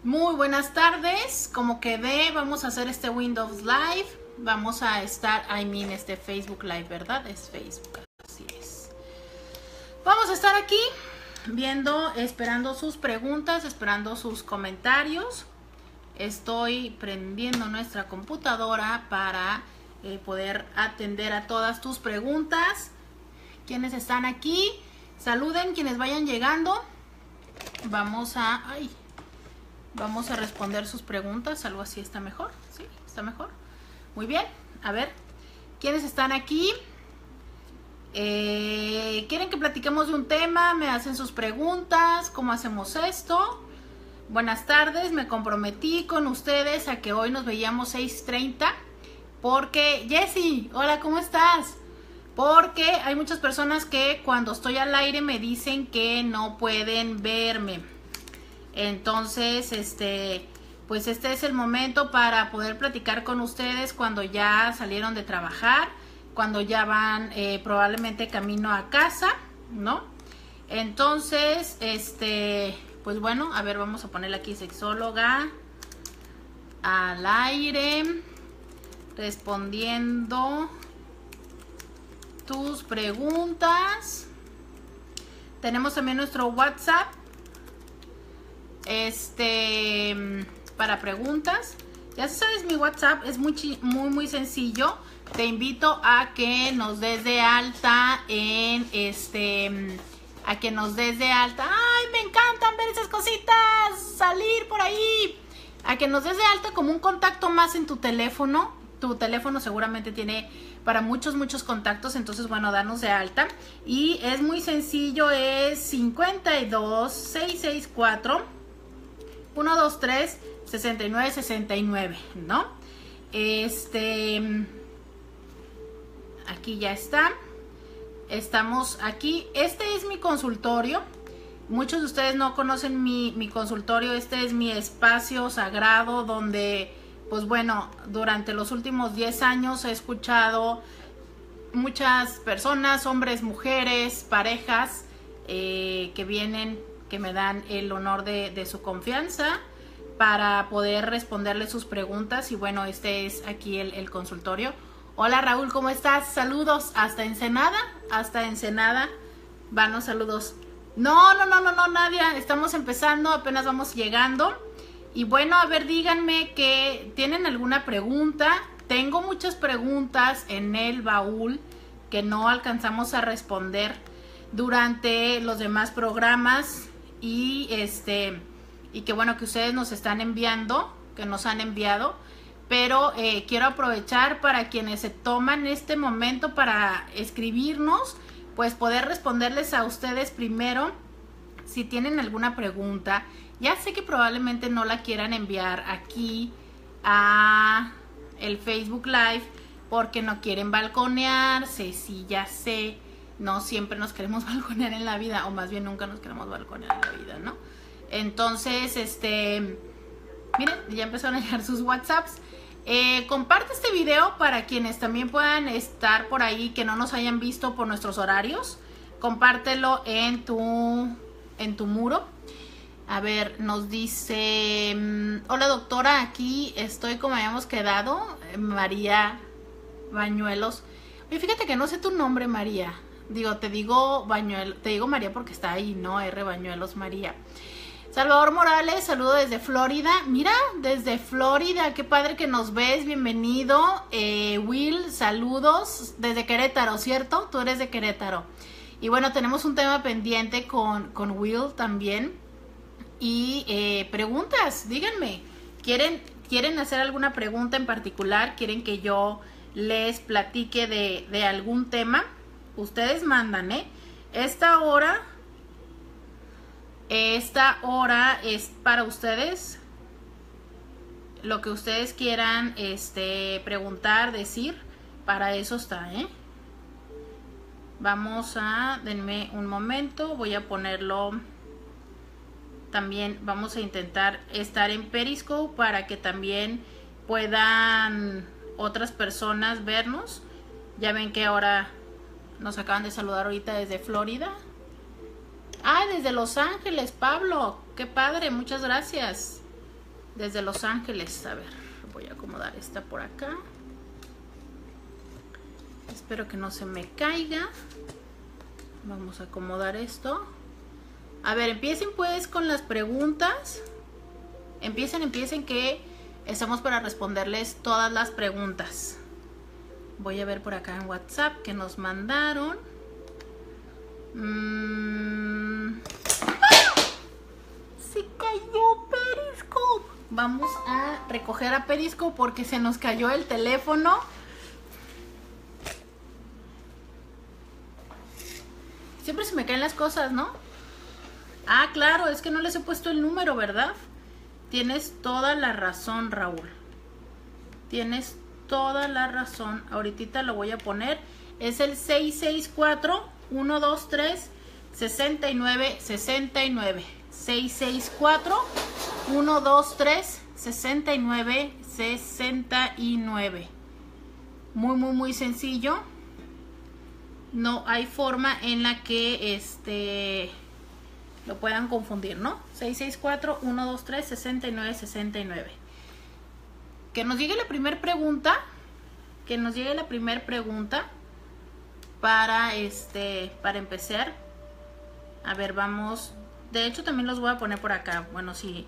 Muy buenas tardes, como quedé, vamos a hacer este Windows Live, vamos a estar, este Facebook Live, ¿verdad? Es Facebook, así es. Vamos a estar aquí viendo, esperando sus preguntas, esperando sus comentarios. Estoy prendiendo nuestra computadora para poder atender a todas tus preguntas. Quienes están aquí, saluden, quienes vayan llegando. Vamos a responder sus preguntas, algo así está mejor, ¿sí? ¿Está mejor? Muy bien, a ver, ¿quiénes están aquí? ¿Quieren que platiquemos de un tema? ¿Me hacen sus preguntas? ¿Cómo hacemos esto? Buenas tardes, me comprometí con ustedes a que hoy nos veíamos 6:30 porque, Jessy, hola, ¿cómo estás? Porque hay muchas personas que cuando estoy al aire me dicen que no pueden verme. Entonces, pues este es el momento para poder platicar con ustedes cuando ya salieron de trabajar, cuando ya van probablemente camino a casa, ¿no? Entonces, pues bueno, a ver, vamos a ponerle aquí sexóloga al aire, respondiendo tus preguntas. Tenemos también nuestro WhatsApp para preguntas. Ya sabes, mi WhatsApp es muy sencillo. Te invito a que nos des de alta en a que nos des de alta. Ay, me encantan ver esas cositas, salir por ahí. A que nos des de alta como un contacto más en tu teléfono. Tu teléfono seguramente tiene para muchos contactos, entonces bueno, danos de alta. Y es muy sencillo, es 52 664 123 6969, ¿no? Aquí ya está. Estamos aquí. Este es mi consultorio. Muchos de ustedes no conocen mi consultorio. Este es mi espacio sagrado donde, pues bueno, durante los últimos 10 años he escuchado muchas personas, hombres, mujeres, parejas, que vienen, que me dan el honor de su confianza para poder responderles sus preguntas. Y bueno, este es aquí el consultorio. Hola Raúl, ¿cómo estás? Saludos hasta Ensenada, van los saludos. No, Nadia, estamos empezando, apenas vamos llegando. Y bueno, a ver, díganme que tienen alguna pregunta. Tengo muchas preguntas en el baúl que no alcanzamos a responder durante los demás programas y que bueno, que ustedes nos están enviando, que nos han enviado, pero quiero aprovechar para quienes se toman este momento para escribirnos, pues poder responderles a ustedes primero si tienen alguna pregunta. Ya sé que probablemente no la quieran enviar aquí a el Facebook Live porque no quieren balconearse. Sí, ya sé, no siempre nos queremos balconear en la vida, o más bien nunca nos queremos balconear en la vida, ¿no? Entonces, miren, ya empezaron a llegar sus WhatsApps. Comparte este video para quienes también puedan estar por ahí, que no nos hayan visto por nuestros horarios. Compártelo en tu muro. A ver, nos dice, hola doctora, aquí estoy como habíamos quedado, María Bañuelos. Oye, fíjate que no sé tu nombre, María. Te digo María porque está ahí, ¿no? R. Bañuelos, María. Salvador Morales, saludo desde Florida. Mira, desde Florida, qué padre que nos ves, bienvenido. Will, saludos desde Querétaro, ¿cierto? Tú eres de Querétaro. Y bueno, tenemos un tema pendiente con Will también. Y preguntas, díganme, ¿quieren hacer alguna pregunta en particular? ¿Quieren que yo les platique de algún tema? Ustedes mandan, ¿eh? Esta hora es para ustedes. Lo que ustedes quieran preguntar, decir, para eso está, ¿eh? Denme un momento, voy a ponerlo. También vamos a intentar estar en Periscope para que también puedan otras personas vernos. Ya ven que ahora nos acaban de saludar ahorita desde Florida. Ah, desde Los Ángeles, Pablo. Qué padre, muchas gracias. Desde Los Ángeles. A ver, voy a acomodar esta por acá. Espero que no se me caiga. Vamos a acomodar esto. A ver, empiecen pues con las preguntas. Empiecen que estamos para responderles todas las preguntas. Voy a ver por acá en WhatsApp que nos mandaron. Se cayó Periscope. Vamos a recoger a Periscope porque se nos cayó el teléfono. Siempre se me caen las cosas, ¿no? Ah, claro, es que no les he puesto el número, ¿verdad? Tienes toda la razón, Raúl. Tienes toda la razón. Ahorita lo voy a poner. Es el 664-123-6969. 664-123-6969. Muy sencillo. No hay forma en la que lo puedan confundir, ¿no? 664-123-6969. Que nos llegue la primera pregunta. Para empezar. A ver, vamos. De hecho, también los voy a poner por acá. Bueno, sí.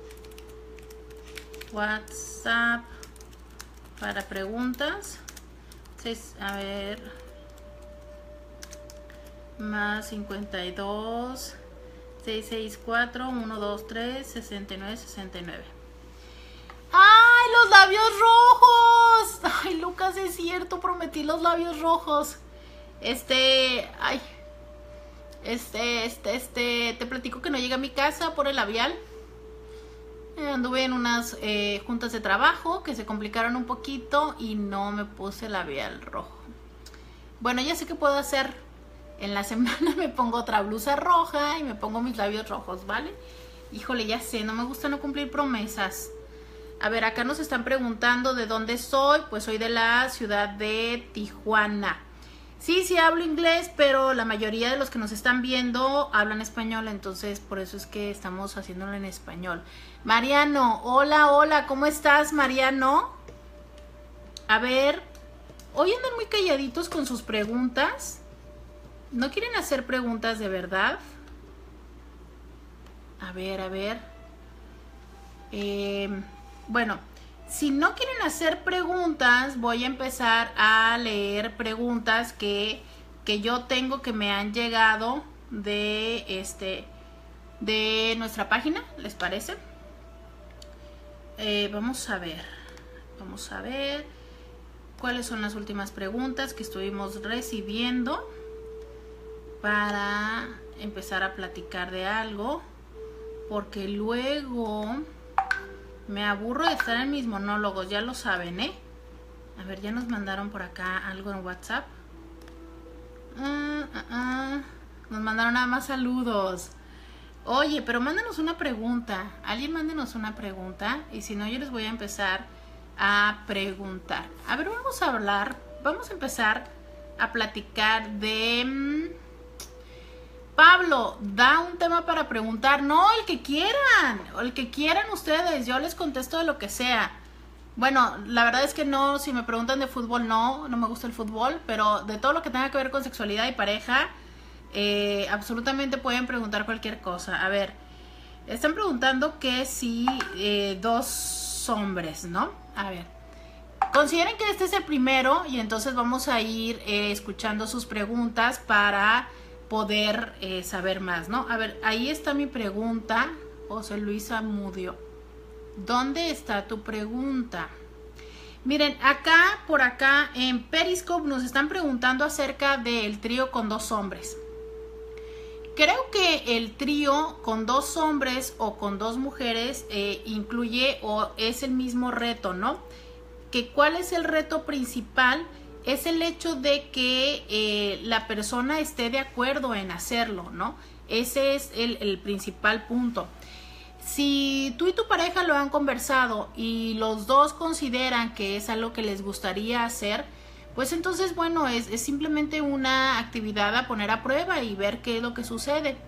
WhatsApp para preguntas. A ver. Más 52 664 123 6969. ¡Ay, los labios rojos! Ay, Lucas, es cierto, prometí los labios rojos. Te platico que no llegué a mi casa por el labial. Anduve en unas juntas de trabajo que se complicaron un poquito y no me puse labial rojo. Bueno, ya sé qué puedo hacer. En la semana me pongo otra blusa roja y me pongo mis labios rojos, ¿vale? Híjole, ya sé, no me gusta no cumplir promesas. A ver, acá nos están preguntando de dónde soy. Pues soy de la ciudad de Tijuana. Sí hablo inglés, pero la mayoría de los que nos están viendo hablan español, entonces por eso es que estamos haciéndolo en español. Mariano, hola, ¿cómo estás, Mariano? A ver, hoy andan muy calladitos con sus preguntas. ¿No quieren hacer preguntas de verdad? A ver. Bueno, si no quieren hacer preguntas, voy a empezar a leer preguntas que yo tengo que me han llegado de nuestra página, ¿les parece? Vamos a ver cuáles son las últimas preguntas que estuvimos recibiendo para empezar a platicar de algo, porque luego me aburro de estar en mis monólogos, ya lo saben, ¿eh? A ver, ya nos mandaron por acá algo en WhatsApp. Nos mandaron nada más saludos. Oye, pero mándanos una pregunta. Alguien mándenos una pregunta. Y si no, yo les voy a empezar a preguntar. A ver, vamos a empezar a platicar de... Pablo, da un tema para preguntar. No, el que quieran ustedes. Yo les contesto de lo que sea. Bueno, la verdad es que no, si me preguntan de fútbol, no me gusta el fútbol, pero de todo lo que tenga que ver con sexualidad y pareja, absolutamente pueden preguntar cualquier cosa. A ver, están preguntando que si dos hombres, ¿no? A ver, consideren que este es el primero y entonces vamos a ir escuchando sus preguntas para poder saber más, ¿no? A ver, ahí está mi pregunta, José Luis Amudio. ¿Dónde está tu pregunta? Miren, por acá en Periscope nos están preguntando acerca del trío con dos hombres. Creo que el trío con dos hombres o con dos mujeres incluye o es el mismo reto, ¿no? ¿Cuál es el reto principal? Es el hecho de que la persona esté de acuerdo en hacerlo, ¿no? Ese es el principal punto. Si tú y tu pareja lo han conversado y los dos consideran que es algo que les gustaría hacer, pues entonces, bueno, es simplemente una actividad a poner a prueba y ver qué es lo que sucede.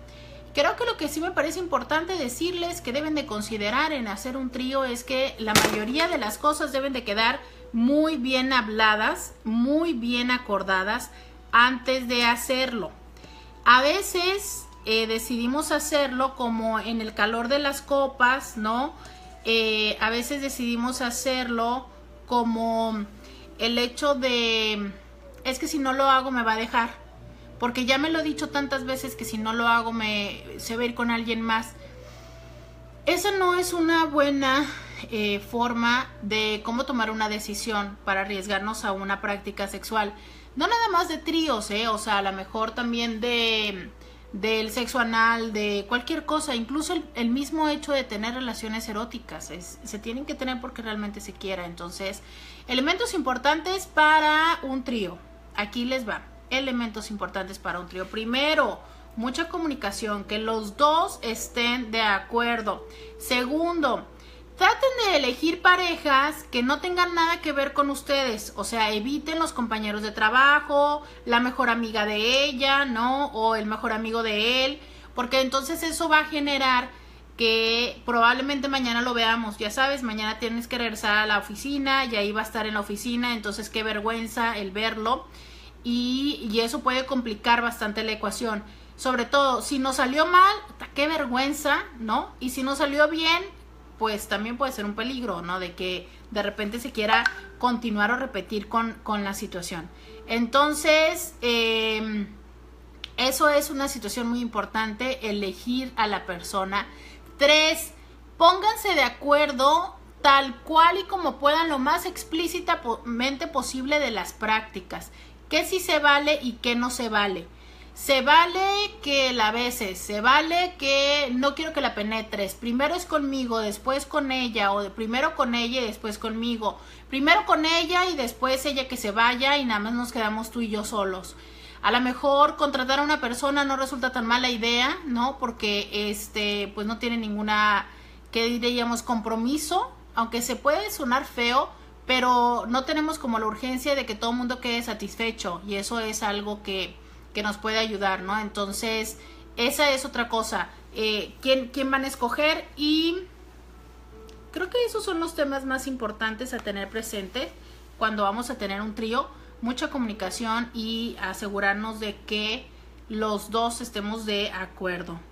Creo que lo que sí me parece importante decirles que deben de considerar en hacer un trío es que la mayoría de las cosas deben de quedar muy bien habladas, muy bien acordadas antes de hacerlo. A veces decidimos hacerlo como en el calor de las copas, ¿no? A veces decidimos hacerlo como el hecho de, es que si no lo hago me va a dejar. Porque ya me lo he dicho tantas veces que si no lo hago se va a ir con alguien más. Esa no es una buena forma de cómo tomar una decisión para arriesgarnos a una práctica sexual. No nada más de tríos, o sea, a lo mejor también del sexo anal, de cualquier cosa. Incluso el mismo hecho de tener relaciones eróticas. Se tienen que tener porque realmente se quiera. Entonces, elementos importantes para un trío. Aquí les va. Elementos importantes para un trío. Primero, mucha comunicación, que los dos estén de acuerdo. Segundo, traten de elegir parejas que no tengan nada que ver con ustedes. O sea, eviten los compañeros de trabajo, la mejor amiga de ella, ¿no? O el mejor amigo de él. Porque entonces eso va a generar que probablemente mañana lo veamos. Ya sabes, mañana tienes que regresar a la oficina y ahí va a estar en la oficina. Entonces qué vergüenza el verlo. Y eso puede complicar bastante la ecuación. Sobre todo, si nos salió mal, qué vergüenza, ¿no? Y si nos salió bien, pues también puede ser un peligro, ¿no? De que de repente se quiera continuar o repetir con la situación. Entonces, eso es una situación muy importante, elegir a la persona. 3, pónganse de acuerdo tal cual y como puedan, lo más explícitamente posible de las prácticas. ¿Qué sí se vale y qué no se vale? Se vale que la beses, se vale que no quiero que la penetres. Primero es conmigo, después con ella, o primero con ella y después conmigo. Primero con ella y después ella que se vaya y nada más nos quedamos tú y yo solos. A lo mejor contratar a una persona no resulta tan mala idea, ¿no? Porque pues no tiene ninguna, ¿qué diríamos? Compromiso, aunque se puede sonar feo, pero no tenemos como la urgencia de que todo el mundo quede satisfecho y eso es algo que nos puede ayudar, ¿no? Entonces, esa es otra cosa. ¿Quién van a escoger? Y creo que esos son los temas más importantes a tener presente cuando vamos a tener un trío. Mucha comunicación y asegurarnos de que los dos estemos de acuerdo.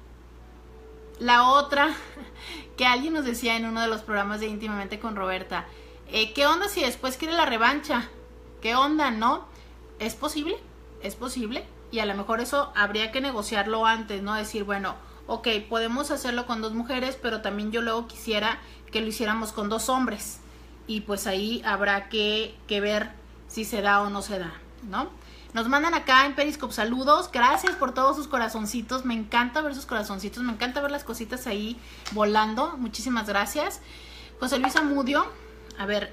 La otra, que alguien nos decía en uno de los programas de Íntimamente con Roberta, ¿qué onda si después quiere la revancha? ¿Qué onda, no? ¿Es posible? Es posible. Y a lo mejor eso habría que negociarlo antes, ¿no? Decir, bueno, ok, podemos hacerlo con 2 mujeres, pero también yo luego quisiera que lo hiciéramos con 2 hombres. Y pues ahí habrá que ver si se da o no se da, ¿no? Nos mandan acá en Periscope saludos. Gracias por todos sus corazoncitos. Me encanta ver sus corazoncitos. Me encanta ver las cositas ahí volando. Muchísimas gracias. José Luis Amudio. A ver,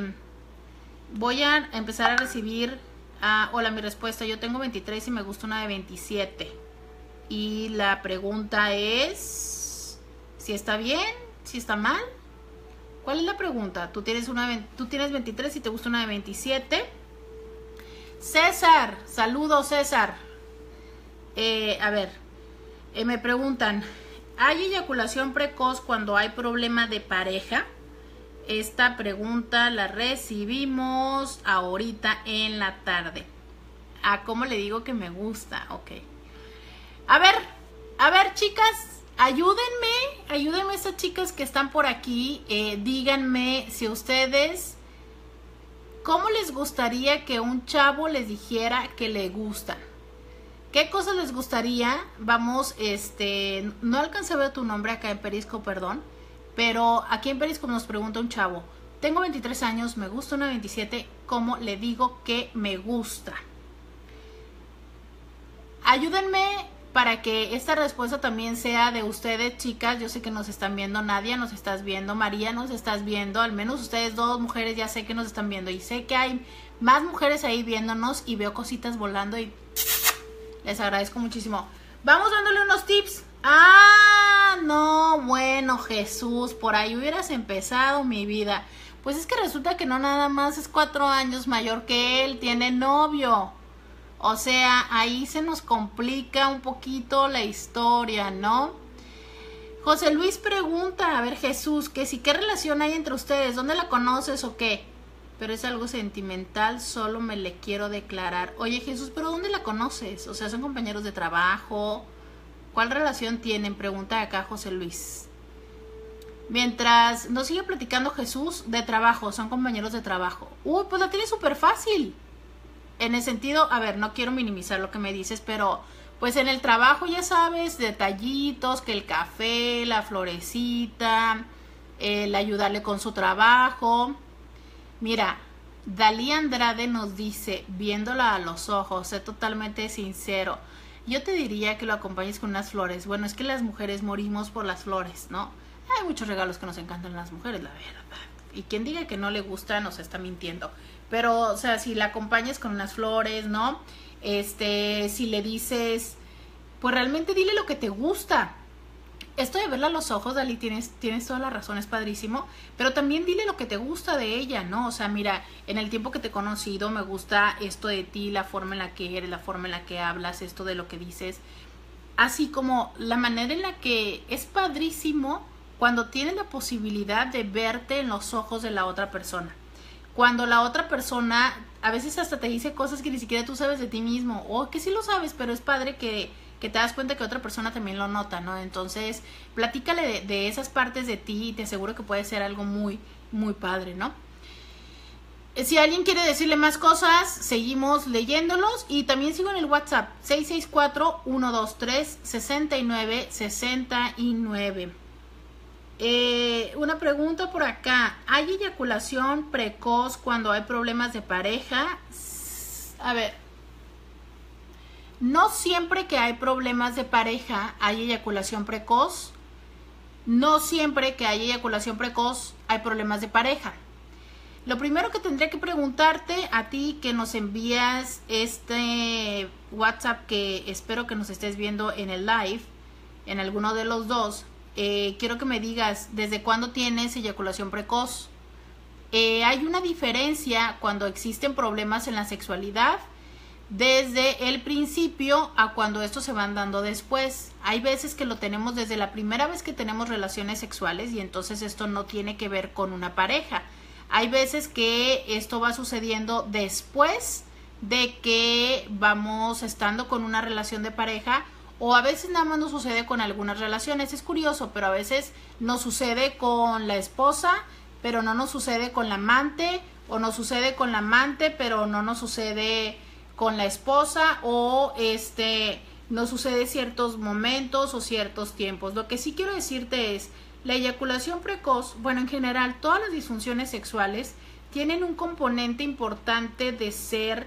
voy a empezar a recibir... hola, mi respuesta. Yo tengo 23 y me gusta una de 27. Y la pregunta es... ¿si está bien? ¿Si está mal? ¿Cuál es la pregunta? Tú tienes 23 y te gusta una de 27. César, saludos César. A ver, me preguntan, ¿hay eyaculación precoz cuando hay problema de pareja? Esta pregunta la recibimos ahorita en la tarde. ¿Cómo le digo que me gusta? Ok. A ver, chicas, ayúdenme estas chicas que están por aquí. Díganme si ustedes, ¿cómo les gustaría que un chavo les dijera que le gustan? ¿Qué cosas les gustaría? Vamos, no alcancé a ver tu nombre acá en Periscope, perdón. Pero aquí en Periscope nos pregunta un chavo, tengo 23 años, me gusta una 27, ¿cómo le digo que me gusta? Ayúdenme para que esta respuesta también sea de ustedes, chicas. Yo sé que nos están viendo, Nadia, nos estás viendo, María, nos estás viendo, al menos ustedes 2 mujeres ya sé que nos están viendo y sé que hay más mujeres ahí viéndonos y veo cositas volando y les agradezco muchísimo. Vamos dándole unos tips. No, bueno, Jesús, por ahí hubieras empezado, mi vida. Pues es que resulta que no nada más es 4 años mayor que él, tiene novio. O sea, ahí se nos complica un poquito la historia, ¿no? José Luis pregunta, a ver, Jesús, que si qué relación hay entre ustedes, ¿dónde la conoces o qué? Pero es algo sentimental, solo me le quiero declarar. Oye, Jesús, ¿pero dónde la conoces? O sea, ¿son compañeros de trabajo? ¿Cuál relación tienen? Pregunta acá José Luis. Mientras nos sigue platicando Jesús, de trabajo, son compañeros de trabajo. Uy, pues la tiene súper fácil. En el sentido, a ver, no quiero minimizar lo que me dices, pero pues en el trabajo ya sabes, detallitos, que el café, la florecita, el ayudarle con su trabajo. Mira, Dalí Andrade nos dice, viéndola a los ojos, sé totalmente sincero, yo te diría que lo acompañes con unas flores. Bueno, es que las mujeres morimos por las flores, ¿no? Hay muchos regalos que nos encantan las mujeres, la verdad. Y quien diga que no le gusta nos está mintiendo. Pero, o sea, si la acompañas con unas flores, ¿no? Si le dices, pues realmente dile lo que te gusta. Esto de verla a los ojos, Dalí, tienes toda la razón, es padrísimo, pero también dile lo que te gusta de ella, ¿no? O sea, mira, en el tiempo que te he conocido me gusta esto de ti, la forma en la que eres, la forma en la que hablas, esto de lo que dices, así como la manera en la que es padrísimo cuando tienes la posibilidad de verte en los ojos de la otra persona. Cuando la otra persona a veces hasta te dice cosas que ni siquiera tú sabes de ti mismo, o que sí lo sabes, pero es padre que te das cuenta que otra persona también lo nota, ¿no? Entonces, platícale de esas partes de ti y te aseguro que puede ser algo muy, muy padre, ¿no? Si alguien quiere decirle más cosas, seguimos leyéndolos y también sigo en el WhatsApp 664-123-6969. Una pregunta por acá, ¿hay eyaculación precoz cuando hay problemas de pareja? A ver, no siempre que hay problemas de pareja hay eyaculación precoz. No siempre que hay eyaculación precoz hay problemas de pareja. Lo primero que tendría que preguntarte a ti que nos envías este WhatsApp, que espero que nos estés viendo en el live, en alguno de los dos, quiero que me digas desde cuándo tienes eyaculación precoz. Hay una diferencia cuando existen problemas en la sexualidad desde el principio a cuando estos se van dando después. Hay veces que lo tenemos desde la primera vez que tenemos relaciones sexuales y entonces esto no tiene que ver con una pareja. Hay veces que esto va sucediendo después de que vamos estando con una relación de pareja, o a veces nada más nos sucede con algunas relaciones. Es curioso, pero a veces nos sucede con la esposa, pero no nos sucede con la amante, o nos sucede con la amante, pero no nos sucede con la esposa, o nos sucede ciertos momentos o ciertos tiempos. Lo que sí quiero decirte es, la eyaculación precoz, bueno, en general, todas las disfunciones sexuales tienen un componente importante de ser,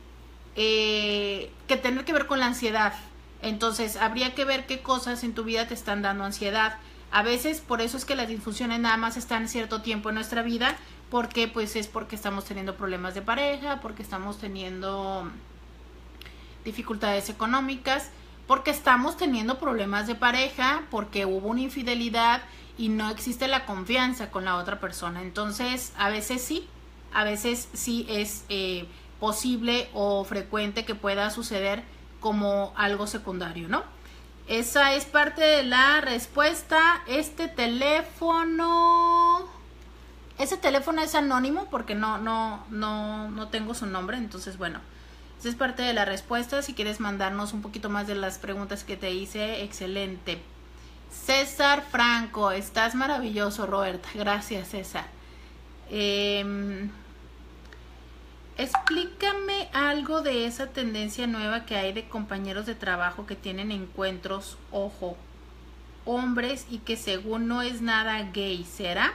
que tener que ver con la ansiedad. Entonces, habría que ver qué cosas en tu vida te están dando ansiedad. A veces, por eso es que las disfunciones nada más están cierto tiempo en nuestra vida, porque pues es porque estamos teniendo problemas de pareja, porque estamos teniendo dificultades económicas, porque estamos teniendo problemas de pareja, porque hubo una infidelidad y no existe la confianza con la otra persona. Entonces, a veces sí es posible o frecuente que pueda suceder como algo secundario, ¿no? Esa es parte de la respuesta. Ese teléfono es anónimo porque no tengo su nombre, entonces bueno, esa es parte de la respuesta. Si quieres mandarnos un poquito más de las preguntas que te hice, excelente. César Franco, estás maravilloso, Roberta, gracias, César. Explícame algo de esa tendencia nueva que hay de compañeros de trabajo que tienen encuentros, ojo, hombres, y que según no es nada gay, ¿será?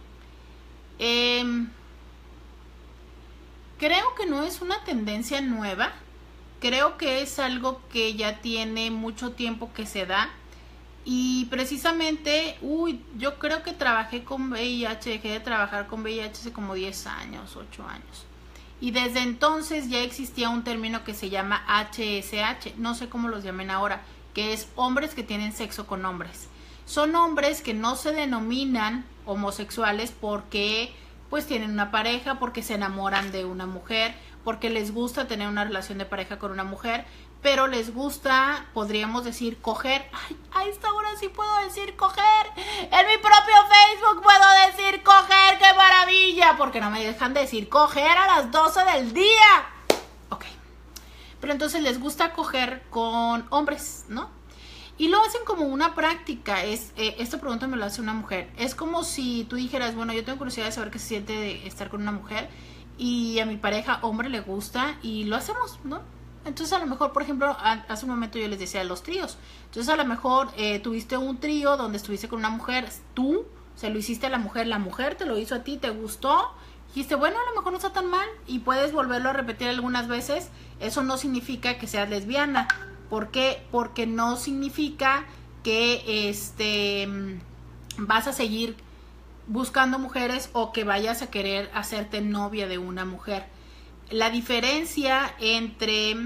Creo que no es una tendencia nueva, creo que es algo que ya tiene mucho tiempo que se da. Y precisamente, yo creo que trabajé con VIH, dejé de trabajar con VIH hace como 10 años, 8 años. Y desde entonces ya existía un término que se llama HSH, no sé cómo los llamen ahora, que es hombres que tienen sexo con hombres. Son hombres que no se denominan homosexuales porque pues tienen una pareja, porque se enamoran de una mujer, porque les gusta tener una relación de pareja con una mujer, pero les gusta, podríamos decir, coger. Ay, a esta hora sí puedo decir coger. En mi propio Facebook puedo decir coger, ¡qué maravilla! Porque no me dejan decir coger a las 12 del día. Ok. Pero entonces les gusta coger con hombres, ¿no? Y lo hacen como una práctica. Esta pregunta me lo hace una mujer. Es como si tú dijeras, bueno, yo tengo curiosidad de saber qué se siente de estar con una mujer y a mi pareja hombre le gusta y lo hacemos, ¿no? Entonces a lo mejor, por ejemplo, hace un momento yo les decía los tríos. Entonces a lo mejor tuviste un trío donde estuviste con una mujer, tú se lo hiciste a la mujer te lo hizo a ti, te gustó, dijiste, bueno, a lo mejor no está tan mal y puedes volverlo a repetir algunas veces. Eso no significa que seas lesbiana. ¿Por qué? Porque no significa que vas a seguir buscando mujeres o que vayas a querer hacerte novia de una mujer. La diferencia entre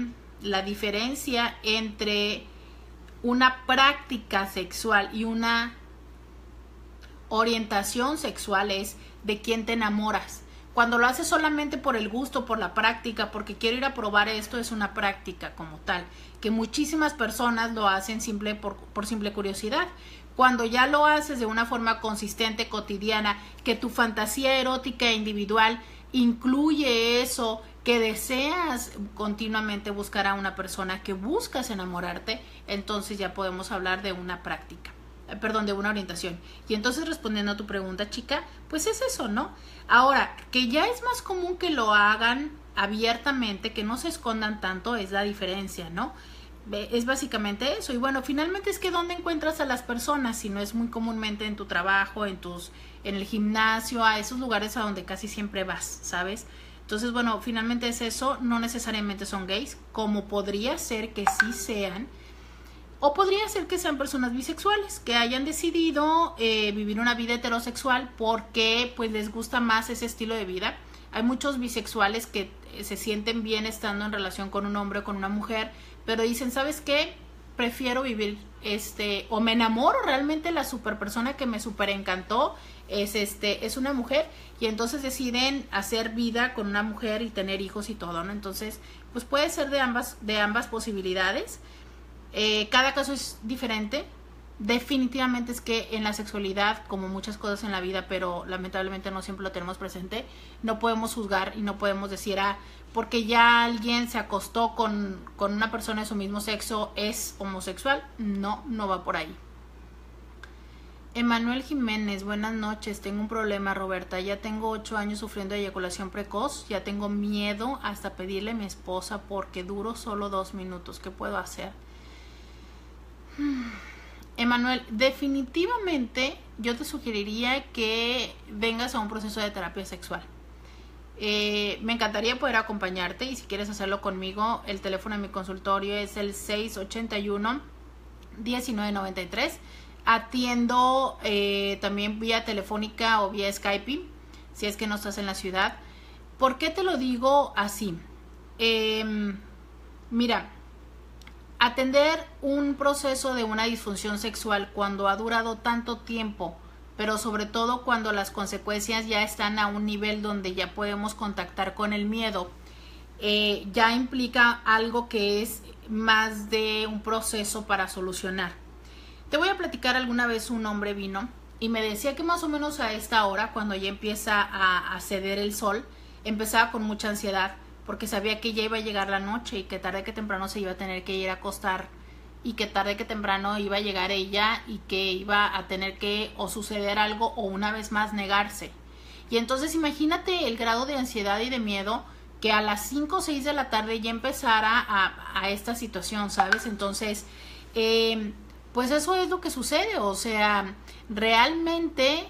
una práctica sexual y una orientación sexual es de quién te enamoras. Cuando lo haces solamente por el gusto, por la práctica, porque quiero ir a probar esto, es una práctica como tal, que muchísimas personas lo hacen por simple curiosidad. Cuando ya lo haces de una forma consistente, cotidiana, que tu fantasía erótica individual incluye eso, que deseas continuamente buscar a una persona, que buscas enamorarte, entonces ya podemos hablar de una práctica. De una orientación. Y entonces, respondiendo a tu pregunta, chica, pues es eso, ¿no? Ahora, que ya es más común que lo hagan abiertamente, que no se escondan tanto, es la diferencia, ¿no? Es básicamente eso. Y bueno, finalmente es que ¿dónde encuentras a las personas? Si no es muy comúnmente en tu trabajo, en el gimnasio, a esos lugares a donde casi siempre vas, ¿sabes? Entonces, bueno, finalmente es eso. No necesariamente son gays, como podría ser que sí sean. O podría ser que sean personas bisexuales, que hayan decidido vivir una vida heterosexual porque pues les gusta más ese estilo de vida. Hay muchos bisexuales que se sienten bien estando en relación con un hombre o con una mujer, pero dicen, ¿sabes qué? Prefiero vivir o me enamoro, realmente la super persona que me super encantó es una mujer, y entonces deciden hacer vida con una mujer y tener hijos y todo, ¿no? Entonces, pues puede ser de ambas posibilidades. Cada caso es diferente. Definitivamente es que en la sexualidad, como muchas cosas en la vida, pero lamentablemente no siempre lo tenemos presente, no podemos juzgar y no podemos decir, porque ya alguien se acostó con una persona de su mismo sexo, es homosexual. No va por ahí. Emanuel Jiménez, buenas noches. Tengo un problema, Roberta. Ya tengo 8 años sufriendo de eyaculación precoz. Ya tengo miedo hasta pedirle a mi esposa porque duro solo 2 minutos. ¿Qué puedo hacer? Emanuel, definitivamente yo te sugeriría que vengas a un proceso de terapia sexual. Me encantaría poder acompañarte, y si quieres hacerlo conmigo, el teléfono de mi consultorio es el 681-1993. Atiendo también vía telefónica o vía Skype, si es que no estás en la ciudad. ¿Por qué te lo digo así? Mira, atender un proceso de una disfunción sexual cuando ha durado tanto tiempo, pero sobre todo cuando las consecuencias ya están a un nivel donde ya podemos contactar con el miedo, ya implica algo que es más de un proceso para solucionar. Te voy a platicar. Alguna vez un hombre vino y me decía que más o menos a esta hora, cuando ya empieza a ceder el sol, empezaba con mucha ansiedad, porque sabía que ya iba a llegar la noche y que tarde que temprano se iba a tener que ir a acostar, y que tarde que temprano iba a llegar ella y que iba a tener que o suceder algo o una vez más negarse. Y entonces imagínate el grado de ansiedad y de miedo que a las 5 o 6 de la tarde ya empezara a esta situación, ¿sabes? Entonces, pues eso es lo que sucede. O sea, realmente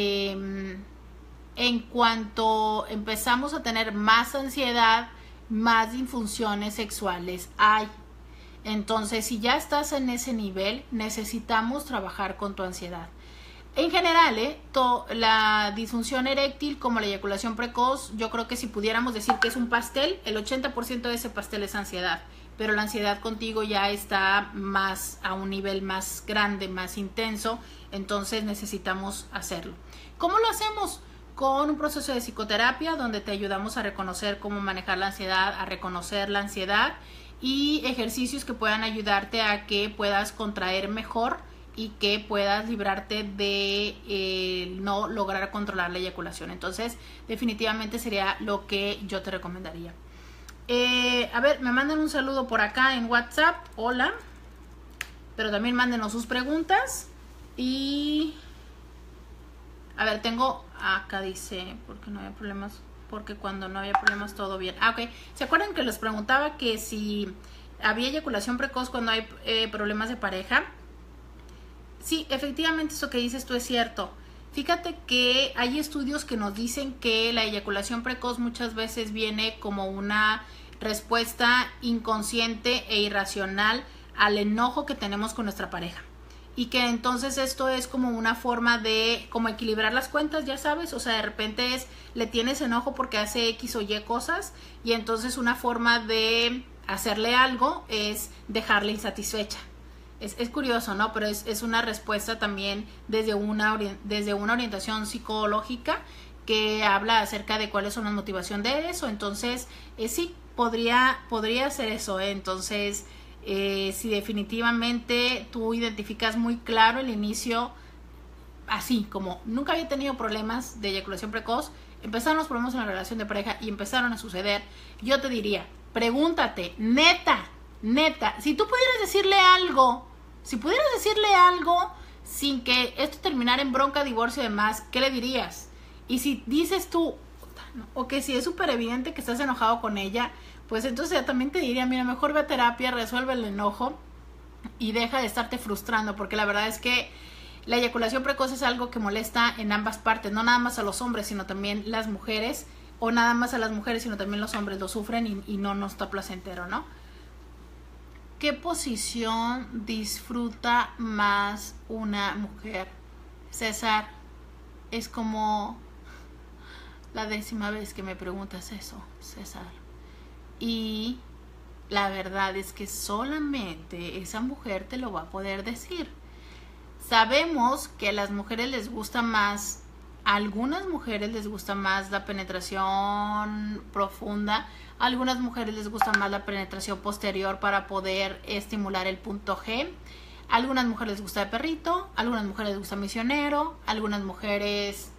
en cuanto empezamos a tener más ansiedad, más disfunciones sexuales hay. Entonces, si ya estás en ese nivel, necesitamos trabajar con tu ansiedad. En general, la disfunción eréctil como la eyaculación precoz, yo creo que si pudiéramos decir que es un pastel, el 80% de ese pastel es ansiedad. Pero la ansiedad contigo ya está más a un nivel más grande, más intenso, entonces necesitamos hacerlo. ¿Cómo lo hacemos? con un proceso de psicoterapia donde te ayudamos a reconocer cómo manejar la ansiedad, a reconocer la ansiedad y ejercicios que puedan ayudarte a que puedas contraer mejor y que puedas librarte de no lograr controlar la eyaculación. Entonces, definitivamente sería lo que yo te recomendaría. A ver, me mandan un saludo por acá en WhatsApp. Hola. Pero también mándenos sus preguntas. Y... a ver, tengo... acá dice, porque no había problemas, porque cuando no había problemas todo bien. Ah, ok. ¿Se acuerdan que les preguntaba que si había eyaculación precoz cuando hay problemas de pareja? Sí, efectivamente eso que dices tú es cierto. Fíjate que hay estudios que nos dicen que la eyaculación precoz muchas veces viene como una respuesta inconsciente e irracional al enojo que tenemos con nuestra pareja. Y que entonces esto es como una forma de como equilibrar las cuentas, ya sabes, o sea, de repente le tienes enojo porque hace X o Y cosas y entonces una forma de hacerle algo es dejarle insatisfecha. Es curioso, ¿no? Pero es una respuesta también desde una orientación psicológica que habla acerca de cuáles son las motivaciones de eso. Entonces, sí, podría ser eso, ¿eh? Entonces... si definitivamente tú identificas muy claro el inicio, así como nunca había tenido problemas de eyaculación precoz, empezaron los problemas en la relación de pareja y empezaron a suceder, yo te diría, pregúntate, neta, si tú pudieras decirle algo, sin que esto terminara en bronca, divorcio y demás, ¿qué le dirías? Y si dices tú, o que si es súper evidente que estás enojado con ella, pues entonces ya también te diría, mira, mejor ve a terapia, resuelve el enojo y deja de estarte frustrando, porque la verdad es que la eyaculación precoz es algo que molesta en ambas partes, no nada más a los hombres, sino también las mujeres, o nada más a las mujeres, sino también los hombres lo sufren y no está placentero, ¿no? ¿Qué posición disfruta más una mujer? César, es como la 10ª vez que me preguntas eso, César. Y la verdad es que solamente esa mujer te lo va a poder decir. Sabemos que a las mujeres les gusta más, a algunas mujeres les gusta más la penetración profunda, a algunas mujeres les gusta más la penetración posterior para poder estimular el punto G, a algunas mujeres les gusta de perrito, a algunas mujeres les gusta misionero, a algunas mujeres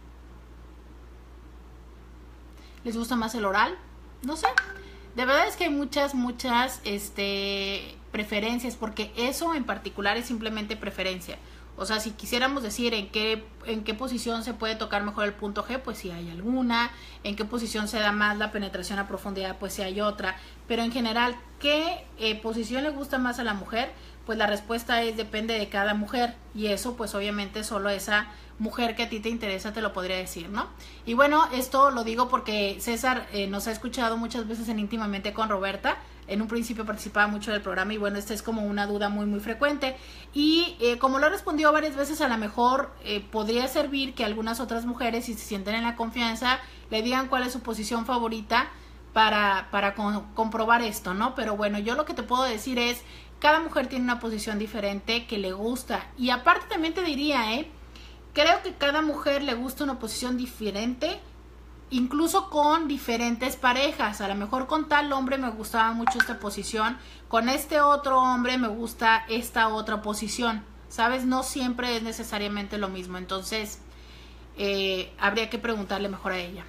les gusta más el oral, no sé. De verdad es que hay muchas preferencias, porque eso en particular es simplemente preferencia. O sea, si quisiéramos decir en qué posición se puede tocar mejor el punto G, pues sí hay alguna. En qué posición se da más la penetración a profundidad, pues sí hay otra. Pero en general, ¿qué posición le gusta más a la mujer? Pues la respuesta depende de cada mujer. Y eso pues obviamente solo esa mujer que a ti te interesa te lo podría decir, ¿no? Y bueno, esto lo digo porque César nos ha escuchado muchas veces en Íntimamente con Roberta. En un principio participaba mucho del programa y bueno, esta es como una duda muy muy frecuente. Y como lo he respondido varias veces, a lo mejor podría servir que algunas otras mujeres, si se sienten en la confianza, le digan cuál es su posición favorita para comprobar esto, ¿no? Pero bueno, yo lo que te puedo decir es, cada mujer tiene una posición diferente que le gusta. Y aparte también te diría, creo que cada mujer le gusta una posición diferente, incluso con diferentes parejas. A lo mejor con tal hombre me gustaba mucho esta posición, con este otro hombre me gusta esta otra posición, ¿sabes? No siempre es necesariamente lo mismo, entonces habría que preguntarle mejor a ella.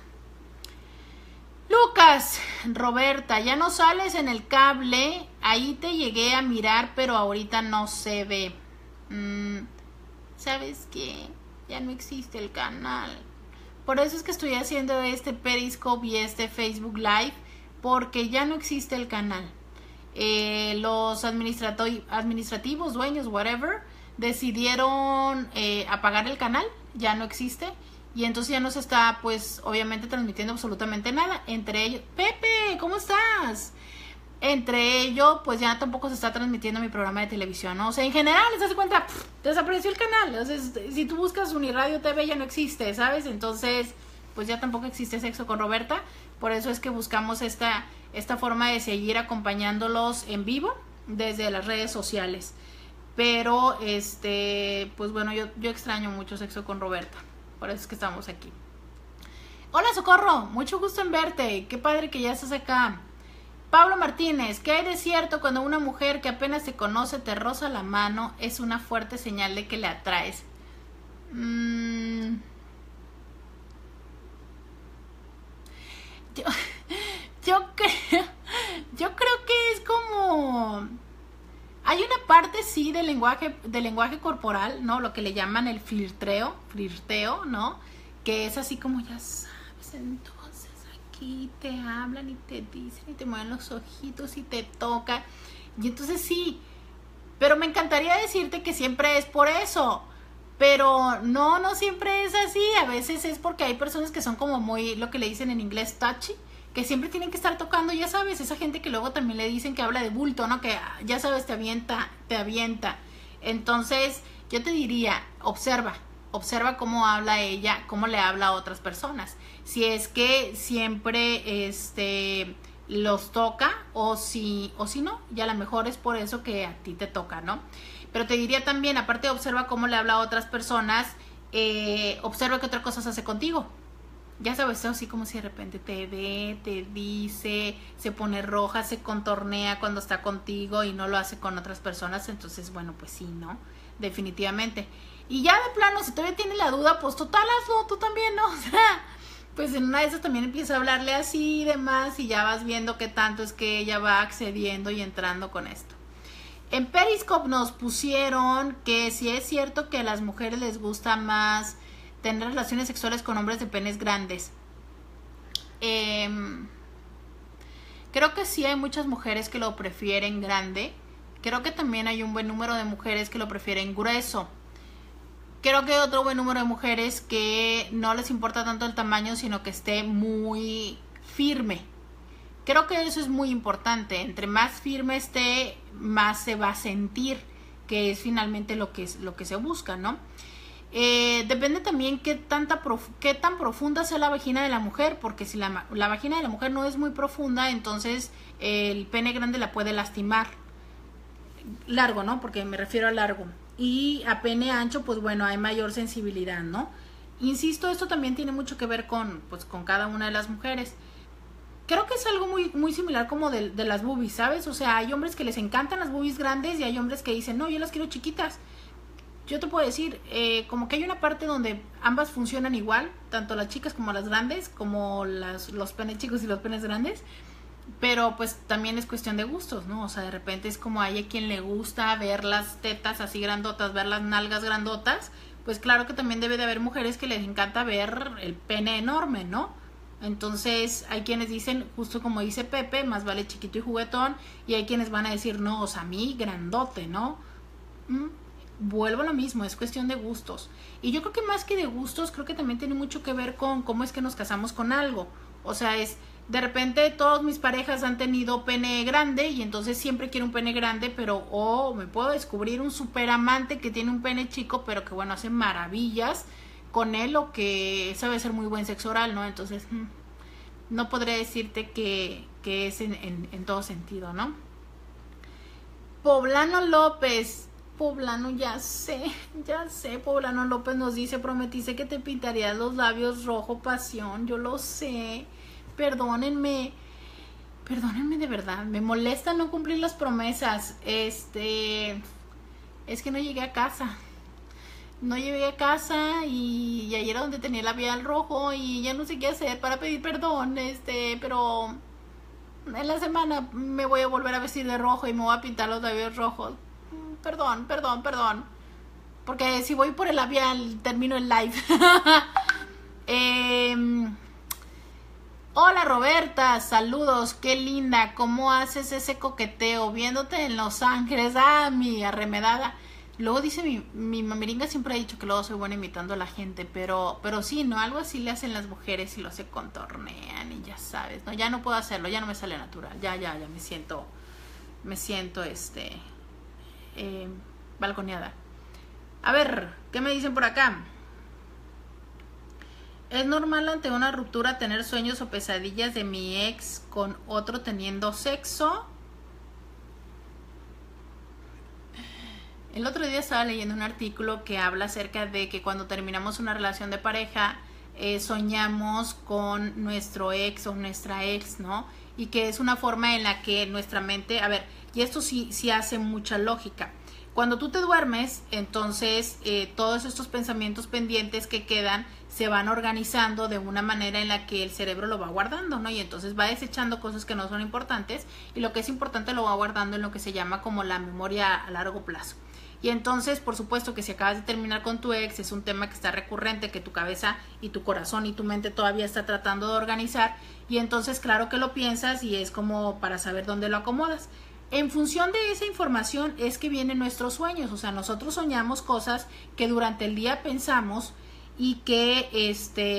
Lucas, Roberta, ya no sales en el cable, ahí te llegué a mirar, pero ahorita no se ve. ¿Sabes qué? Ya no existe el canal. Por eso es que estoy haciendo este Periscope y este Facebook Live, porque ya no existe el canal. Los administrativos, dueños, whatever, decidieron apagar el canal, ya no existe. Y entonces ya no se está, pues, obviamente transmitiendo absolutamente nada. Entre ellos, Pepe, ¿cómo estás? Entre ellos, pues ya tampoco se está transmitiendo mi programa de televisión, ¿no? O sea, en general, ¿te das cuenta? Desapareció el canal. Entonces, si tú buscas Uniradio TV ya no existe, ¿sabes? Entonces, pues ya tampoco existe Sexo con Roberta. Por eso es que buscamos esta forma de seguir acompañándolos en vivo desde las redes sociales. Pero, pues bueno, yo extraño mucho Sexo con Roberta. Por eso es que estamos aquí. Hola Socorro, mucho gusto en verte, qué padre que ya estás acá. Pablo Martínez, ¿qué hay de cierto cuando una mujer que apenas te conoce te roza la mano? Es una fuerte señal de que le atraes. Yo, yo creo, yo creo que es como... Hay una parte, sí, del lenguaje corporal, ¿no? Lo que le llaman el flirteo, ¿no? Que es así como, ya sabes, entonces aquí te hablan y te dicen y te mueven los ojitos y te tocan. Y entonces sí, pero me encantaría decirte que siempre es por eso. Pero no siempre es así. A veces es porque hay personas que son como muy, lo que le dicen en inglés, touchy, que siempre tienen que estar tocando, ya sabes, esa gente que luego también le dicen que habla de bulto, ¿no? Que ya sabes, te avienta. Entonces, yo te diría, observa cómo habla ella, cómo le habla a otras personas. Si es que siempre los toca o si no, y a lo mejor es por eso que a ti te toca, ¿no? Pero te diría también, aparte observa cómo le habla a otras personas, observa qué otra cosa se hace contigo. Ya sabes, así como si de repente te ve, te dice, se pone roja, se contornea cuando está contigo y no lo hace con otras personas. Entonces, bueno, pues sí, ¿no? Definitivamente. Y ya de plano, si todavía tiene la duda, pues total hazlo, tú también, ¿no? O sea, pues en una de esas también empieza a hablarle así y demás y ya vas viendo qué tanto es que ella va accediendo y entrando con esto. En Periscope nos pusieron que si es cierto que a las mujeres les gusta más tener relaciones sexuales con hombres de penes grandes. Creo que sí hay muchas mujeres que lo prefieren grande. Creo que también hay un buen número de mujeres que lo prefieren grueso. Creo que hay otro buen número de mujeres que no les importa tanto el tamaño, sino que esté muy firme. Creo que eso es muy importante. Entre más firme esté, más se va a sentir, que es finalmente lo que se busca, ¿no? Depende también qué tan profunda sea la vagina de la mujer, porque si la vagina de la mujer no es muy profunda, entonces el pene grande la puede lastimar. Largo, ¿no? Porque me refiero a largo. Y a pene ancho, pues bueno, hay mayor sensibilidad, ¿no? Insisto, esto también tiene mucho que ver con cada una de las mujeres. Creo que es algo muy similar como de las boobies, ¿sabes? O sea, hay hombres que les encantan las boobies grandes y hay hombres que dicen, no, yo las quiero chiquitas. Yo te puedo decir, como que hay una parte donde ambas funcionan igual, tanto las chicas como las grandes, como los penes chicos y los penes grandes, pero pues también es cuestión de gustos, ¿no? O sea, de repente es como hay a quien le gusta ver las tetas así grandotas, ver las nalgas grandotas, pues claro que también debe de haber mujeres que les encanta ver el pene enorme, ¿no? Entonces hay quienes dicen, justo como dice Pepe, más vale chiquito y juguetón, y hay quienes van a decir, no, o sea, a mí grandote, ¿no? Vuelvo a lo mismo, es cuestión de gustos. Y yo creo que más que de gustos, creo que también tiene mucho que ver con cómo es que nos casamos con algo. O sea, de repente todas mis parejas han tenido pene grande y entonces siempre quiero un pene grande, pero me puedo descubrir un super amante que tiene un pene chico, pero que bueno, hace maravillas con él o que sabe ser muy buen sexo oral, ¿no? Entonces, no podría decirte que es en todo sentido, ¿no? Poblano López, ya sé, Poblano López nos dice, prometiste que te pintarías los labios rojo pasión, yo lo sé, perdónenme de verdad, me molesta no cumplir las promesas, es que no llegué a casa y ayer era donde tenía el labial rojo y ya no sé qué hacer para pedir perdón, pero en la semana me voy a volver a vestir de rojo y me voy a pintar los labios rojos. Perdón. Porque si voy por el labial, termino el live. Hola Roberta, saludos, qué linda. ¿Cómo haces ese coqueteo? Viéndote en Los Ángeles. Mi arremedada. Luego dice mi mamiringa siempre ha dicho que luego soy buena imitando a la gente, pero sí, ¿no? Algo así le hacen las mujeres y lo se contornean y ya sabes, ¿no? Ya no puedo hacerlo, ya no me sale natural. Ya me siento balconeada. A ver, ¿qué me dicen por acá? ¿Es normal ante una ruptura tener sueños o pesadillas de mi ex con otro teniendo sexo? El otro día estaba leyendo un artículo que habla acerca de que cuando terminamos una relación de pareja soñamos con nuestro ex o nuestra ex, ¿no? Y que es una forma en la que nuestra mente, a ver, y esto sí hace mucha lógica. Cuando tú te duermes, entonces todos estos pensamientos pendientes que quedan se van organizando de una manera en la que el cerebro lo va guardando, ¿no? Y entonces va desechando cosas que no son importantes y lo que es importante lo va guardando en lo que se llama como la memoria a largo plazo. Y entonces, por supuesto que si acabas de terminar con tu ex, es un tema que está recurrente, que tu cabeza y tu corazón y tu mente todavía está tratando de organizar. Y entonces, claro que lo piensas y es como para saber dónde lo acomodas. En función de esa información es que vienen nuestros sueños. O sea, nosotros soñamos cosas que durante el día pensamos y que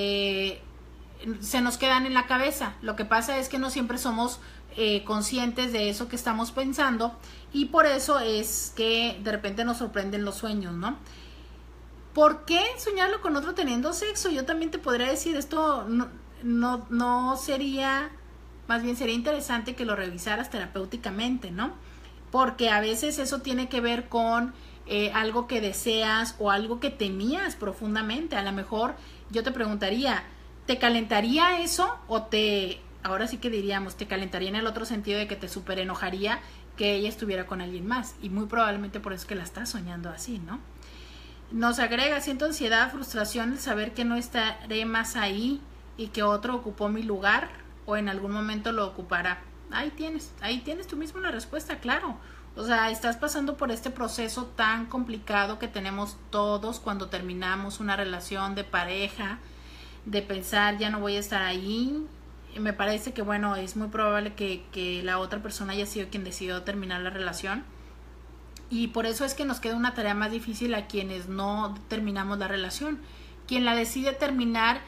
se nos quedan en la cabeza. Lo que pasa es que no siempre somos conscientes de eso que estamos pensando y por eso es que de repente nos sorprenden los sueños, ¿no? ¿Por qué soñarlo con otro teniendo sexo? Yo también te podría decir, esto no sería, más bien sería interesante que lo revisaras terapéuticamente, ¿no? Porque a veces eso tiene que ver con algo que deseas o algo que temías profundamente. A lo mejor yo te preguntaría, ¿te calentaría eso o ahora sí que diríamos, te calentaría en el otro sentido de que te súper enojaría que ella estuviera con alguien más? Y muy probablemente por eso es que la estás soñando así, ¿no? Nos agrega, siento ansiedad, frustración de saber que no estaré más ahí y que otro ocupó mi lugar o en algún momento lo ocupará. Ahí tienes tú mismo la respuesta, claro. O sea, estás pasando por este proceso tan complicado que tenemos todos cuando terminamos una relación de pareja, de pensar ya no voy a estar ahí. Me parece que, bueno, es muy probable que la otra persona haya sido quien decidió terminar la relación. Y por eso es que nos queda una tarea más difícil a quienes no terminamos la relación. Quien la decide terminar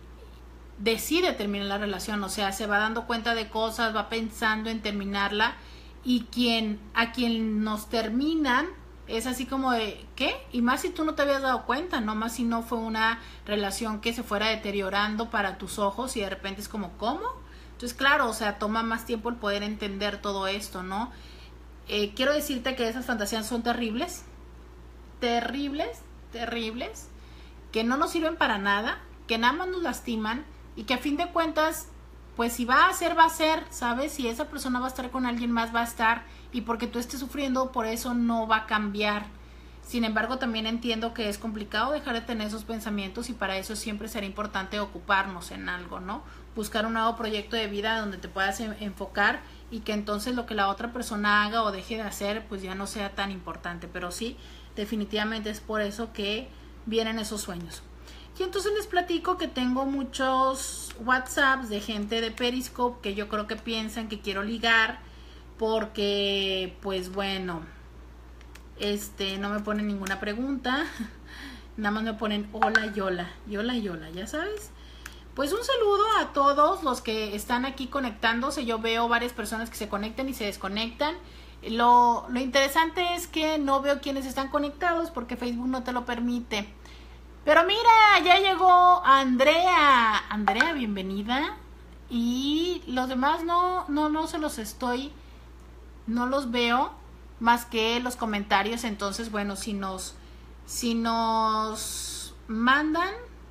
la relación, o sea, se va dando cuenta de cosas, va pensando en terminarla, y a quien nos terminan es así como de, ¿qué? Y más si tú no te habías dado cuenta, no más si no fue una relación que se fuera deteriorando para tus ojos y de repente es como, ¿cómo? Entonces, claro, o sea, toma más tiempo el poder entender todo esto, ¿no? Quiero decirte que esas fantasías son terribles, que no nos sirven para nada, que nada más nos lastiman y que a fin de cuentas, pues si va a ser, ¿sabes? Si esa persona va a estar con alguien más, va a estar, y porque tú estés sufriendo, por eso no va a cambiar. Sin embargo, también entiendo que es complicado dejar de tener esos pensamientos y para eso siempre será importante ocuparnos en algo, ¿no? Buscar un nuevo proyecto de vida donde te puedas enfocar y que entonces lo que la otra persona haga o deje de hacer, pues ya no sea tan importante. Pero sí, definitivamente es por eso que vienen esos sueños. Y entonces les platico que tengo muchos WhatsApps de gente de Periscope que yo creo que piensan que quiero ligar porque, pues bueno, no me ponen ninguna pregunta, nada más me ponen hola Yola, ya sabes. Pues un saludo a todos los que están aquí conectándose. Yo veo varias personas que se conectan y se desconectan. Lo interesante es que no veo quiénes están conectados porque Facebook no te lo permite. Pero mira, ya llegó Andrea. Andrea, bienvenida. Y los demás no los veo más que los comentarios. Entonces, bueno, si nos mandan,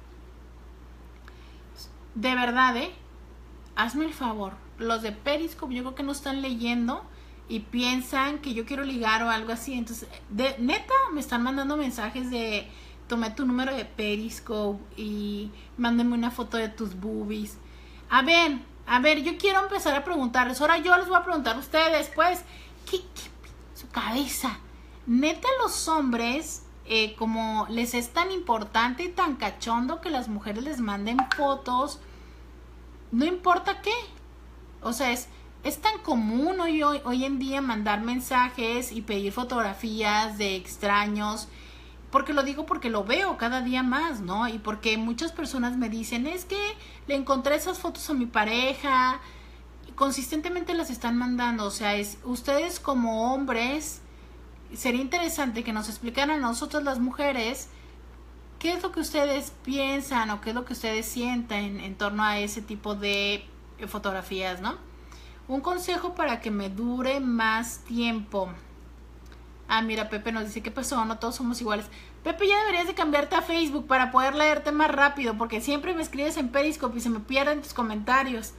de verdad, hazme el favor. Los de Periscope yo creo que no están leyendo y piensan que yo quiero ligar o algo así. Entonces, neta, me están mandando mensajes de tomé tu número de Periscope y mándame una foto de tus boobies. A ver, yo quiero empezar a preguntarles. Ahora yo les voy a preguntar a ustedes, pues, ¿qué su cabeza? Neta, los hombres, como les es tan importante y tan cachondo que las mujeres les manden fotos, no importa qué. O sea, es tan común hoy en día mandar mensajes y pedir fotografías de extraños. Porque lo digo porque lo veo cada día más, ¿no? Y porque muchas personas me dicen, es que le encontré esas fotos a mi pareja. Y consistentemente las están mandando. O sea, ustedes como hombres, sería interesante que nos explicaran a nosotros las mujeres qué es lo que ustedes piensan o qué es lo que ustedes sienten en torno a ese tipo de fotografías, ¿no? Un consejo para que me dure más tiempo. Ah, mira, Pepe nos dice, ¿qué pasó? No todos somos iguales. Pepe, ya deberías de cambiarte a Facebook para poder leerte más rápido, porque siempre me escribes en Periscope y se me pierden tus comentarios.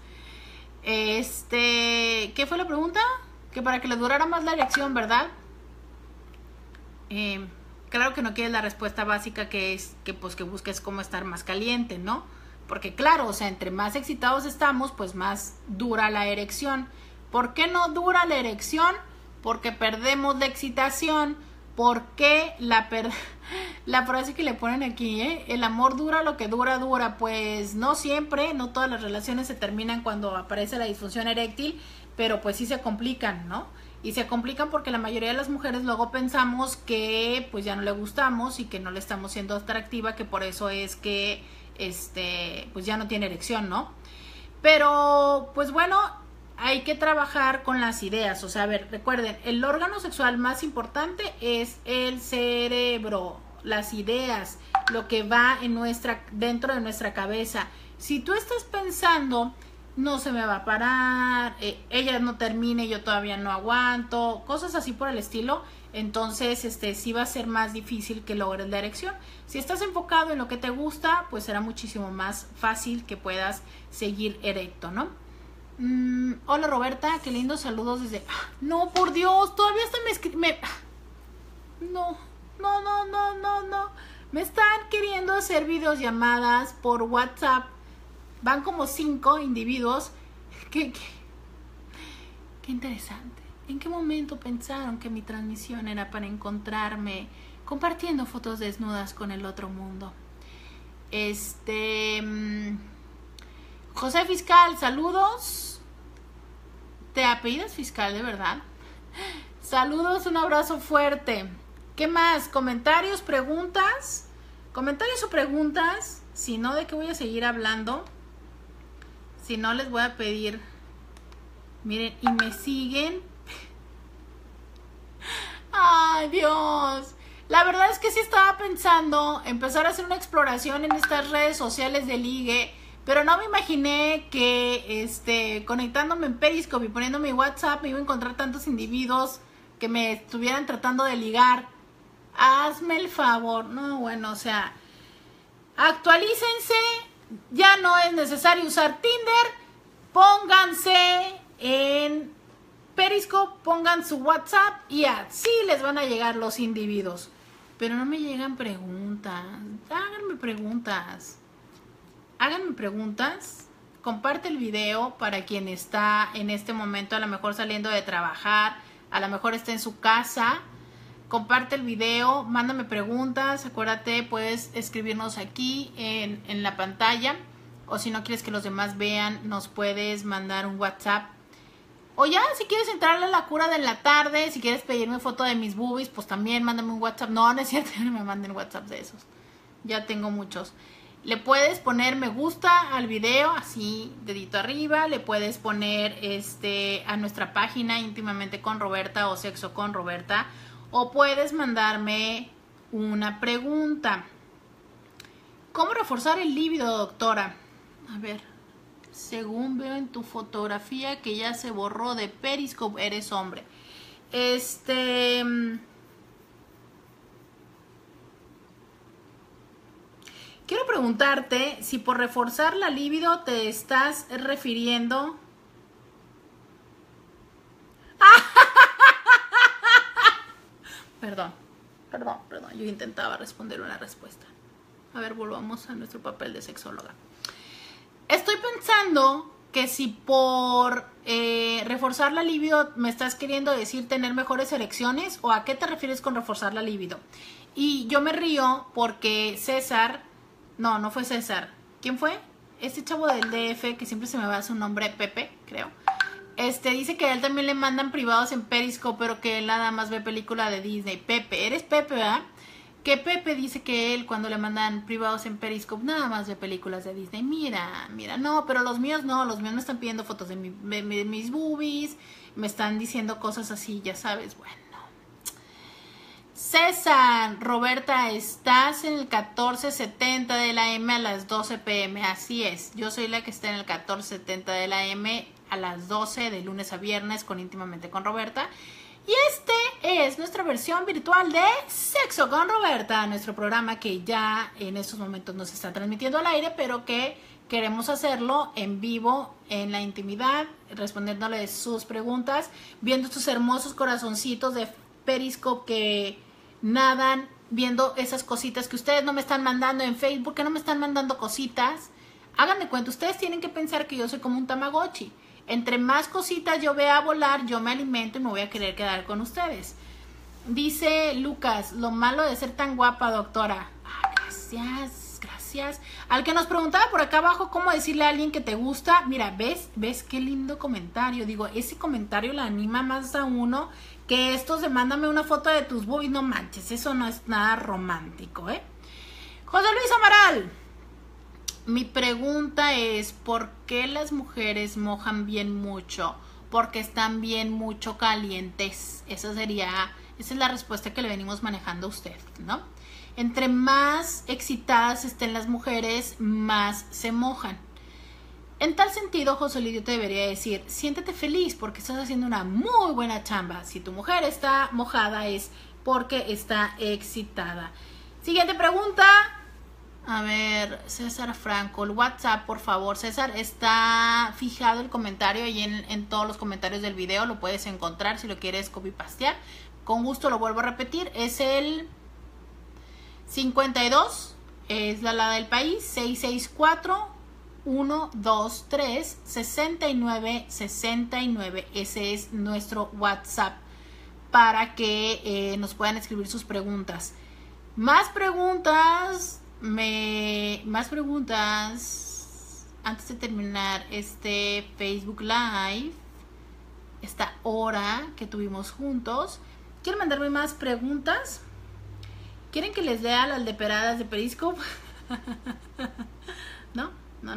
¿Qué fue la pregunta? Que para que le durara más la erección, ¿verdad? Claro que no quieres la respuesta básica, que es que pues que busques cómo estar más caliente, ¿no? Porque claro, o sea, entre más excitados estamos, pues más dura la erección. ¿Por qué no dura la erección? Porque perdemos la excitación. ¿Por qué la frase que le ponen aquí, el amor dura lo que dura, dura? Pues no siempre, no todas las relaciones se terminan cuando aparece la disfunción eréctil, pero pues sí se complican, ¿no? Y se complican porque la mayoría de las mujeres luego pensamos que pues ya no le gustamos y que no le estamos siendo atractiva, que por eso es que pues ya no tiene erección, ¿no? Pero pues bueno, hay que trabajar con las ideas. O sea, a ver, recuerden, el órgano sexual más importante es el cerebro, las ideas, lo que va dentro de nuestra cabeza. Si tú estás pensando, no se me va a parar, ella no termine, yo todavía no aguanto, cosas así por el estilo, entonces sí va a ser más difícil que logres la erección. Si estás enfocado en lo que te gusta, pues será muchísimo más fácil que puedas seguir erecto, ¿no? Hola Roberta, qué lindo, saludos desde... No, por Dios, todavía hasta No, me están queriendo hacer videollamadas por WhatsApp. Van como 5 individuos. Qué interesante. ¿En qué momento pensaron que mi transmisión era para encontrarme compartiendo fotos desnudas con el otro mundo? José Fiscal, saludos. ¿Te apellidas Fiscal, de verdad? Saludos, un abrazo fuerte. ¿Qué más? ¿Comentarios, preguntas? ¿Comentarios o preguntas? Si no, ¿de qué voy a seguir hablando? Si no, les voy a pedir... Miren, y me siguen. ¡Ay, Dios! La verdad es que sí estaba pensando empezar a hacer una exploración en estas redes sociales de ligue, pero no me imaginé que conectándome en Periscope y poniendo mi WhatsApp me iba a encontrar tantos individuos que me estuvieran tratando de ligar. Hazme el favor. No, bueno, o sea, actualícense. Ya no es necesario usar Tinder. Pónganse en Periscope, pongan su WhatsApp y así les van a llegar los individuos. Pero no me llegan preguntas. Háganme preguntas. Comparte el video para quien está en este momento a lo mejor saliendo de trabajar, a lo mejor está en su casa. Comparte el video, mándame preguntas. Acuérdate, puedes escribirnos aquí en la pantalla. O si no quieres que los demás vean, nos puedes mandar un WhatsApp. O ya, si quieres entrarle a la cura de la tarde, si quieres pedirme foto de mis boobies, pues también mándame un WhatsApp. No, no es cierto, no me manden WhatsApp de esos. Ya tengo muchos. Le puedes poner me gusta al video, así, dedito arriba. Le puedes poner a nuestra página íntimamente con Roberta o sexo con Roberta. O puedes mandarme una pregunta. ¿Cómo reforzar el líbido, doctora? A ver, según veo en tu fotografía que ya se borró de Periscope, eres hombre. Quiero preguntarte si por reforzar la libido te estás refiriendo... Perdón. Yo intentaba responder una respuesta. A ver, volvamos a nuestro papel de sexóloga. Estoy pensando que si por reforzar la libido me estás queriendo decir tener mejores erecciones, o a qué te refieres con reforzar la libido. Y yo me río porque César, no fue César, ¿quién fue? Este chavo del DF, que siempre se me va su nombre, Pepe, creo. Dice que a él también le mandan privados en Periscope, pero que él nada más ve película de Disney. Pepe, eres Pepe, ¿verdad? Que Pepe dice que él cuando le mandan privados en Periscope nada más ve películas de Disney. Mira, no, pero los míos no, los míos me están pidiendo fotos de mis boobies, me están diciendo cosas así, ya sabes, bueno. César, Roberta, estás en el 1470 de la M a las 12 p.m. Así es, yo soy la que está en el 1470 de la M a las 12 de lunes a viernes con íntimamente con Roberta. Y este es nuestra versión virtual de Sexo con Roberta, nuestro programa que ya en estos momentos nos está transmitiendo al aire, pero que queremos hacerlo en vivo, en la intimidad, respondiéndole sus preguntas, viendo estos hermosos corazoncitos de Periscope que nadan, viendo esas cositas que ustedes no me están mandando en Facebook, que no me están mandando cositas. Háganme cuenta, ustedes tienen que pensar que yo soy como un Tamagotchi. Entre más cositas yo vea volar, yo me alimento y me voy a querer quedar con ustedes. Dice Lucas, lo malo de ser tan guapa, doctora. Gracias, gracias. Al que nos preguntaba por acá abajo cómo decirle a alguien que te gusta, mira, ¿ves qué lindo comentario? Digo, ese comentario le anima más a uno que estos de mándame una foto de tus boobies. No manches, eso no es nada romántico, ¿eh? José Luis Amaral. Mi pregunta es, ¿por qué las mujeres mojan bien mucho? Porque están bien mucho calientes. Esa es la respuesta que le venimos manejando a usted, ¿no? Entre más excitadas estén las mujeres, más se mojan. En tal sentido, José Luis, yo te debería decir, siéntete feliz porque estás haciendo una muy buena chamba. Si tu mujer está mojada es porque está excitada. Siguiente pregunta. A ver, César Franco, el WhatsApp, por favor. César, está fijado el comentario y en todos los comentarios del video lo puedes encontrar si lo quieres copy-pastear. Con gusto lo vuelvo a repetir. Es el 52, es la del país, 664-123-6969. Ese es nuestro WhatsApp para que nos puedan escribir sus preguntas. Más preguntas antes de terminar este Facebook Live, esta hora que tuvimos juntos. ¿Quieren mandarme más preguntas? ¿Quieren que les lea las leperadas de Periscope? No.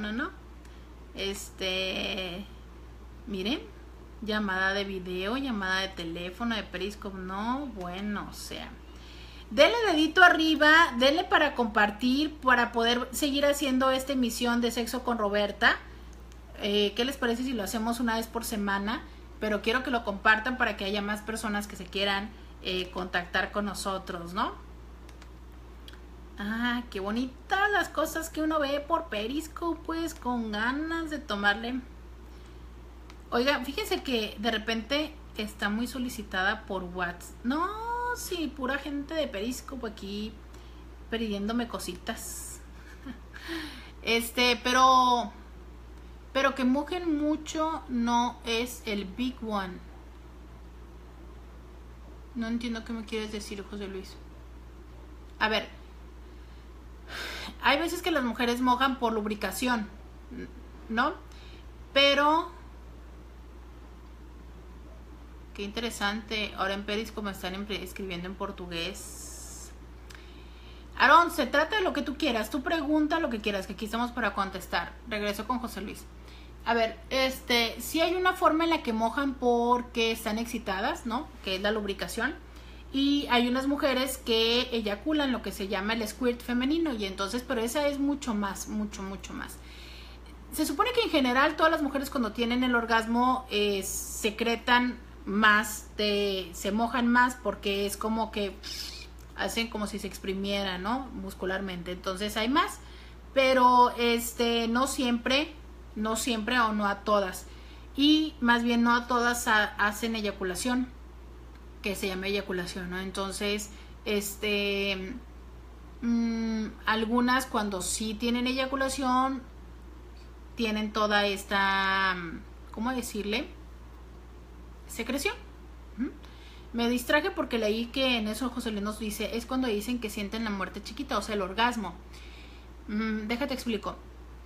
Miren, llamada de video, llamada de teléfono, de Periscope, no, bueno, o sea. Denle dedito arriba, denle para compartir, para poder seguir haciendo esta emisión de Sexo con Roberta. ¿Qué les parece si lo hacemos una vez por semana? Pero quiero que lo compartan para que haya más personas que se quieran contactar con nosotros, ¿no? Ah, qué bonitas las cosas que uno ve por Periscope, pues con ganas de tomarle. Oiga, fíjense que de repente está muy solicitada por WhatsApp. No. Sí, pura gente de Periscope aquí pidiéndome cositas. Pero que mojen mucho no es el big one. No entiendo qué me quieres decir, José Luis. A ver, hay veces que las mujeres mojan por lubricación, ¿no? Pero qué interesante. Ahora en Periscope me están escribiendo en portugués. Aarón, se trata de lo que tú quieras. Tú pregunta lo que quieras, que aquí estamos para contestar. Regreso con José Luis. A ver, sí hay una forma en la que mojan porque están excitadas, ¿no? Que es la lubricación. Y hay unas mujeres que eyaculan lo que se llama el squirt femenino. Y entonces, pero esa es mucho más. Se supone que en general todas las mujeres cuando tienen el orgasmo secretan más, se mojan más porque es como que hacen como si se exprimiera, ¿no? Muscularmente. Entonces hay más, pero no siempre o no a todas. Y más bien no a todas hacen eyaculación, que se llama eyaculación, ¿no? Entonces, algunas cuando sí tienen eyaculación tienen toda esta, ¿cómo decirle? Secreción. Me distraje porque leí que en eso José Luis nos dice, es cuando dicen que sienten la muerte chiquita, o sea, el orgasmo. Déjate explico.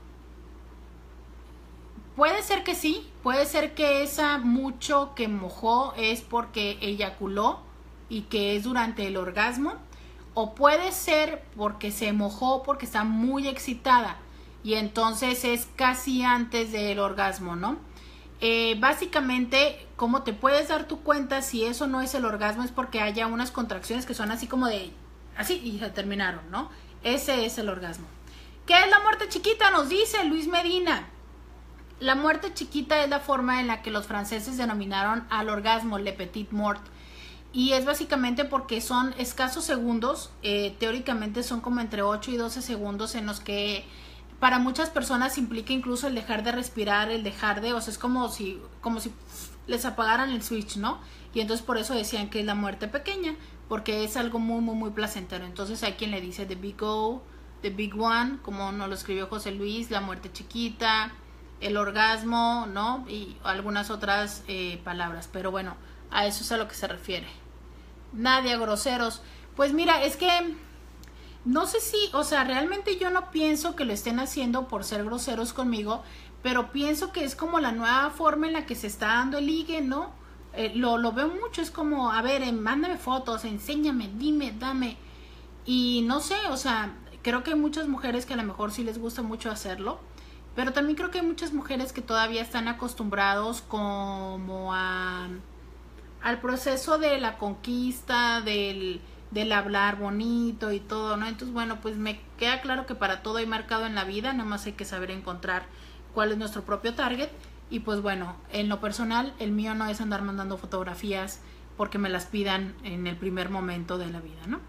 Puede ser que sí, puede ser que esa mucho que mojó es porque eyaculó y que es durante el orgasmo, o puede ser porque se mojó porque está muy excitada y entonces es casi antes del orgasmo, ¿no? Básicamente, como te puedes dar tu cuenta si eso no es el orgasmo, es porque haya unas contracciones que son así como de, así y se terminaron, ¿no? Ese es el orgasmo. ¿Qué es la muerte chiquita? Nos dice Luis Medina. La muerte chiquita es la forma en la que los franceses denominaron al orgasmo, le petit mort. Y es básicamente porque son escasos segundos, teóricamente son como entre 8 y 12 segundos en los que para muchas personas implica incluso el dejar de respirar, el dejar de, o sea, es como si les apagaran el switch, ¿no? Y entonces por eso decían que es la muerte pequeña, porque es algo muy, muy, muy placentero. Entonces hay quien le dice the big O, the big one, como nos lo escribió José Luis, la muerte chiquita, el orgasmo, ¿no? Y algunas otras palabras, pero bueno, a eso es a lo que se refiere. Nadia, groseros. Pues mira, es que no sé si, o sea, realmente yo no pienso que lo estén haciendo por ser groseros conmigo, pero pienso que es como la nueva forma en la que se está dando el ligue, ¿no? Lo veo mucho, es como, a ver, mándame fotos, enséñame, dime, dame. Y no sé, o sea, creo que hay muchas mujeres que a lo mejor sí les gusta mucho hacerlo, pero también creo que hay muchas mujeres que todavía están acostumbrados como al proceso de la conquista, del hablar bonito y todo, ¿no? Entonces, bueno, pues me queda claro que para todo hay marcado en la vida, nada más hay que saber encontrar cuál es nuestro propio target. Y pues bueno, en lo personal, el mío no es andar mandando fotografías porque me las pidan en el primer momento de la vida, ¿no?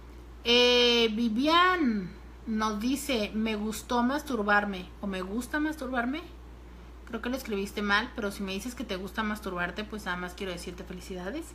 Vivian nos dice, me gustó masturbarme o me gusta masturbarme. Creo que lo escribiste mal, pero si me dices que te gusta masturbarte, pues nada más quiero decirte felicidades.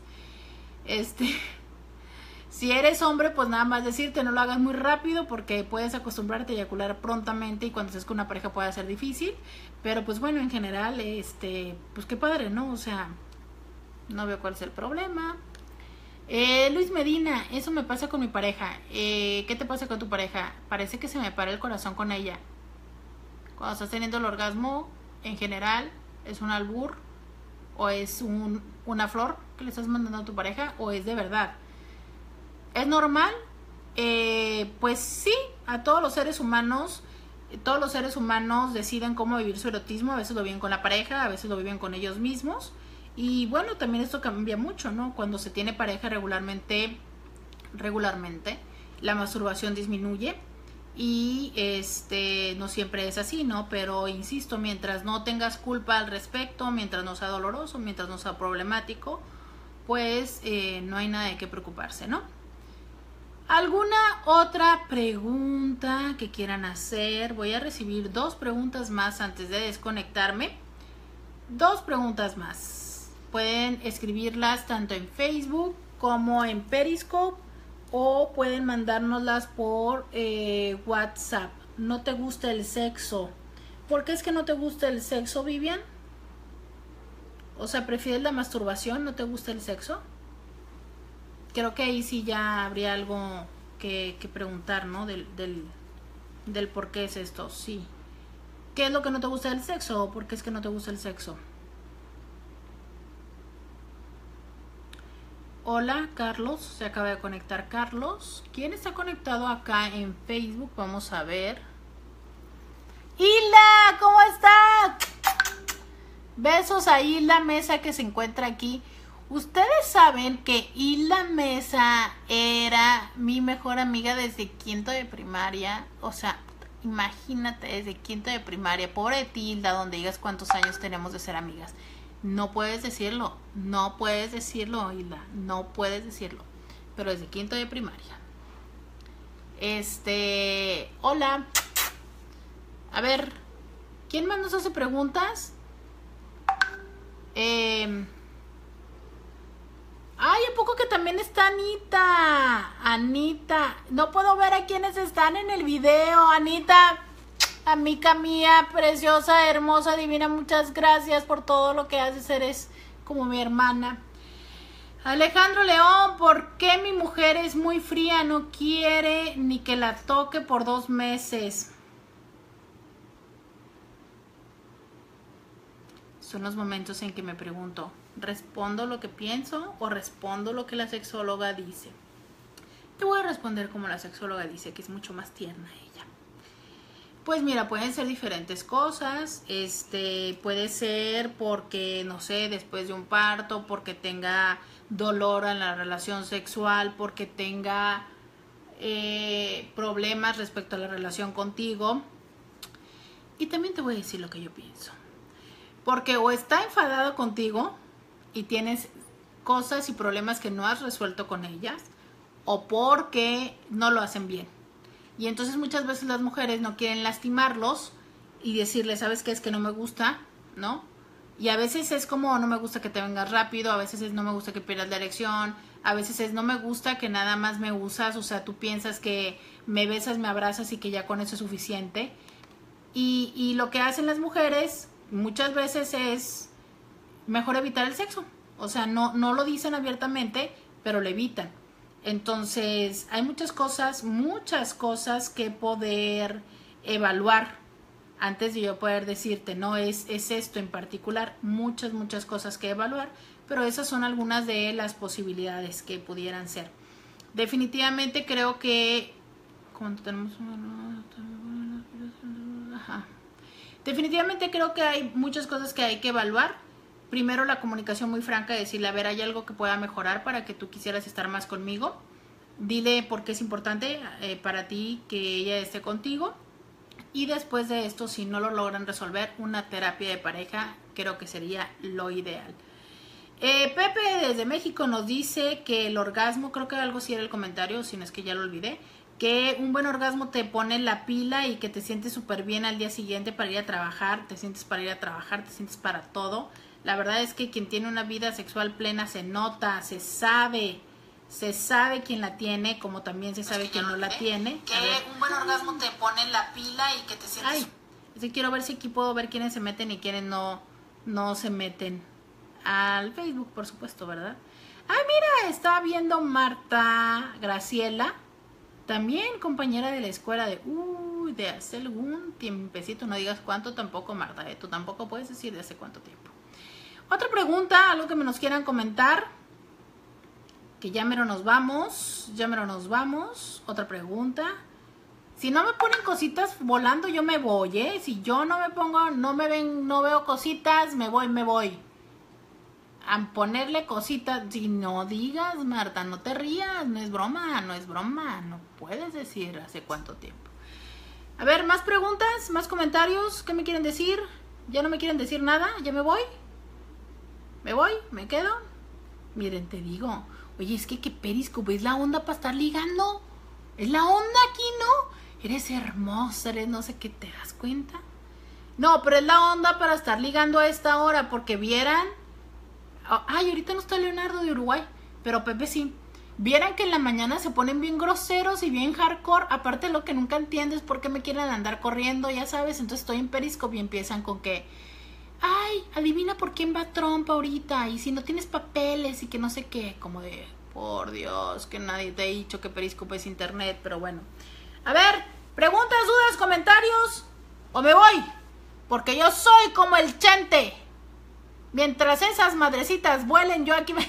Si eres hombre, pues nada más decirte, no lo hagas muy rápido porque puedes acostumbrarte a eyacular prontamente y cuando estés con una pareja puede ser difícil. Pero pues bueno, en general, pues qué padre, ¿no? O sea, no veo cuál es el problema. Luis Medina, eso me pasa con mi pareja. ¿Qué te pasa con tu pareja? Parece que se me para el corazón con ella. Cuando estás teniendo el orgasmo, en general, ¿es un albur? ¿O es una flor que le estás mandando a tu pareja? ¿O es de verdad? ¿Es normal? Pues sí, a todos los seres humanos deciden cómo vivir su erotismo. A veces lo viven con la pareja, a veces lo viven con ellos mismos. Y bueno, también esto cambia mucho, ¿no? Cuando se tiene pareja regularmente, la masturbación disminuye. Y no siempre es así, ¿no? Pero insisto, mientras no tengas culpa al respecto, mientras no sea doloroso, mientras no sea problemático, pues no hay nada de qué preocuparse, ¿no? ¿Alguna otra pregunta que quieran hacer? Voy a recibir 2 preguntas más antes de desconectarme. 2 preguntas más. Pueden escribirlas tanto en Facebook como en Periscope o pueden mandárnoslas por WhatsApp. ¿No te gusta el sexo? ¿Por qué es que no te gusta el sexo, Vivian? O sea, ¿prefieres la masturbación? ¿No te gusta el sexo? Creo que ahí sí ya habría algo que preguntar, ¿no? Del por qué es esto, sí. ¿Qué es lo que no te gusta del sexo o por qué es que no te gusta el sexo? Hola, Carlos. Se acaba de conectar Carlos. ¿Quién está conectado acá en Facebook? Vamos a ver. ¡Hilda! ¿Cómo está? Besos a Hilda Mesa que se encuentra aquí. Ustedes saben que Hilda Mesa era mi mejor amiga desde quinto de primaria. O sea, imagínate, desde quinto de primaria. Pobre Hilda, donde digas cuántos años tenemos de ser amigas. No puedes decirlo, Hilda, no puedes decirlo. Pero desde quinto de primaria. Hola. A ver, ¿quién más nos hace preguntas? Ay, ¿a poco que también está Anita? Anita, no puedo ver a quienes están en el video. Anita, amiga mía, preciosa, hermosa, divina, muchas gracias por todo lo que haces. Eres como mi hermana. Alejandro León, ¿por qué mi mujer es muy fría? No quiere ni que la toque por 2 meses. Son los momentos en que me pregunto, ¿respondo lo que pienso o respondo lo que la sexóloga dice? Te voy a responder como la sexóloga dice, que es mucho más tierna ella. Pues mira, pueden ser diferentes cosas. Puede ser porque, no sé, después de un parto, porque tenga dolor en la relación sexual, porque tenga problemas respecto a la relación contigo. Y también te voy a decir lo que yo pienso. Porque o está enfadado contigo y tienes cosas y problemas que no has resuelto con ellas o porque no lo hacen bien. Y entonces muchas veces las mujeres no quieren lastimarlos y decirles, ¿sabes qué? Es que no me gusta, ¿no? Y a veces es como, no me gusta que te vengas rápido, a veces es no me gusta que pierdas la erección, a veces es no me gusta que nada más me usas, o sea, tú piensas que me besas, me abrazas y que ya con eso es suficiente. Y lo que hacen las mujeres muchas veces es mejor evitar el sexo. O sea, no lo dicen abiertamente, pero lo evitan. Entonces, hay muchas cosas que poder evaluar antes de yo poder decirte, no, es esto en particular, muchas cosas que evaluar, pero esas son algunas de las posibilidades que pudieran ser. Definitivamente creo que cuando tenemos definitivamente creo que hay muchas cosas que hay que evaluar. Primero, la comunicación muy franca, decirle, a ver, hay algo que pueda mejorar para que tú quisieras estar más conmigo. Dile por qué es importante para ti que ella esté contigo. Y después de esto, si no lo logran resolver, una terapia de pareja creo que sería lo ideal. Pepe desde México nos dice que el orgasmo, creo que algo así era el comentario, si no es que ya lo olvidé, que un buen orgasmo te pone la pila y que te sientes súper bien al día siguiente para ir a trabajar, te sientes para ir a trabajar, te sientes para todo. La verdad es que quien tiene una vida sexual plena se nota, se sabe quién la tiene, como también se sabe quién no la tiene. Que un buen orgasmo te pone la pila y que te sientes... Ay, es que quiero ver si aquí puedo ver quiénes se meten y quiénes no se meten al Facebook, por supuesto, ¿verdad? Ay, mira, estaba viendo Marta Graciela, también compañera de la escuela de hace algún tiempecito, no digas cuánto tampoco, Marta, tú tampoco puedes decir de hace cuánto tiempo. Otra pregunta, algo que me nos quieran comentar, que ya mero nos vamos. Otra pregunta. Si no me ponen cositas volando, yo me voy, ¿eh? Si yo no me pongo, no veo cositas, me voy. A ponerle cositas, si no digas, Marta, no te rías, no es broma, no puedes decir hace cuánto tiempo. A ver, más preguntas, más comentarios, ¿qué me quieren decir? ¿Ya no me quieren decir nada? ¿Ya me voy? ¿Me quedo? Miren, te digo, oye, es que Periscope es la onda para estar ligando. Es la onda aquí, ¿no? Eres hermosa, eres no sé qué, ¿te das cuenta? No, pero es la onda para estar ligando a esta hora, porque vieran... Ay, ahorita no está Leonardo de Uruguay, pero Pepe sí. Vieran que en la mañana se ponen bien groseros y bien hardcore. Aparte, lo que nunca entiendo es por qué me quieren andar corriendo, ya sabes. Entonces estoy en Periscope y empiezan con que... Ay, adivina por quién va Trump ahorita. Y si no tienes papeles y que no sé qué. Como de, por Dios, que nadie te ha dicho que Periscope es internet. Pero bueno. A ver, preguntas, dudas, comentarios. O me voy. Porque yo soy como el Chente. Mientras esas madrecitas vuelen, yo aquí me...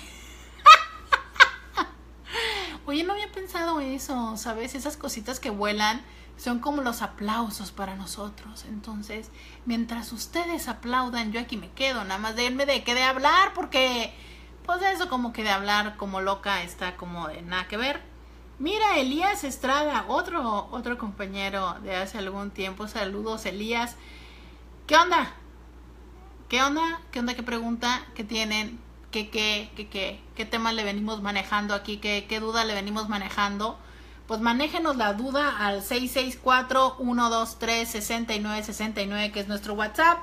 Oye, no había pensado eso, ¿sabes? Esas cositas que vuelan son como los aplausos para nosotros. Entonces, mientras ustedes aplaudan, yo aquí me quedo. Nada más denme de qué de hablar, porque pues eso como que de hablar como loca está como de nada que ver. Mira, Elías Estrada, otro compañero de hace algún tiempo. Saludos, Elías. ¿Qué onda? ¿Qué pregunta? ¿Qué tienen? ¿Qué temas le venimos manejando aquí? ¿Qué duda le venimos manejando? Pues manéjenos la duda al 664-123-6969, que es nuestro WhatsApp.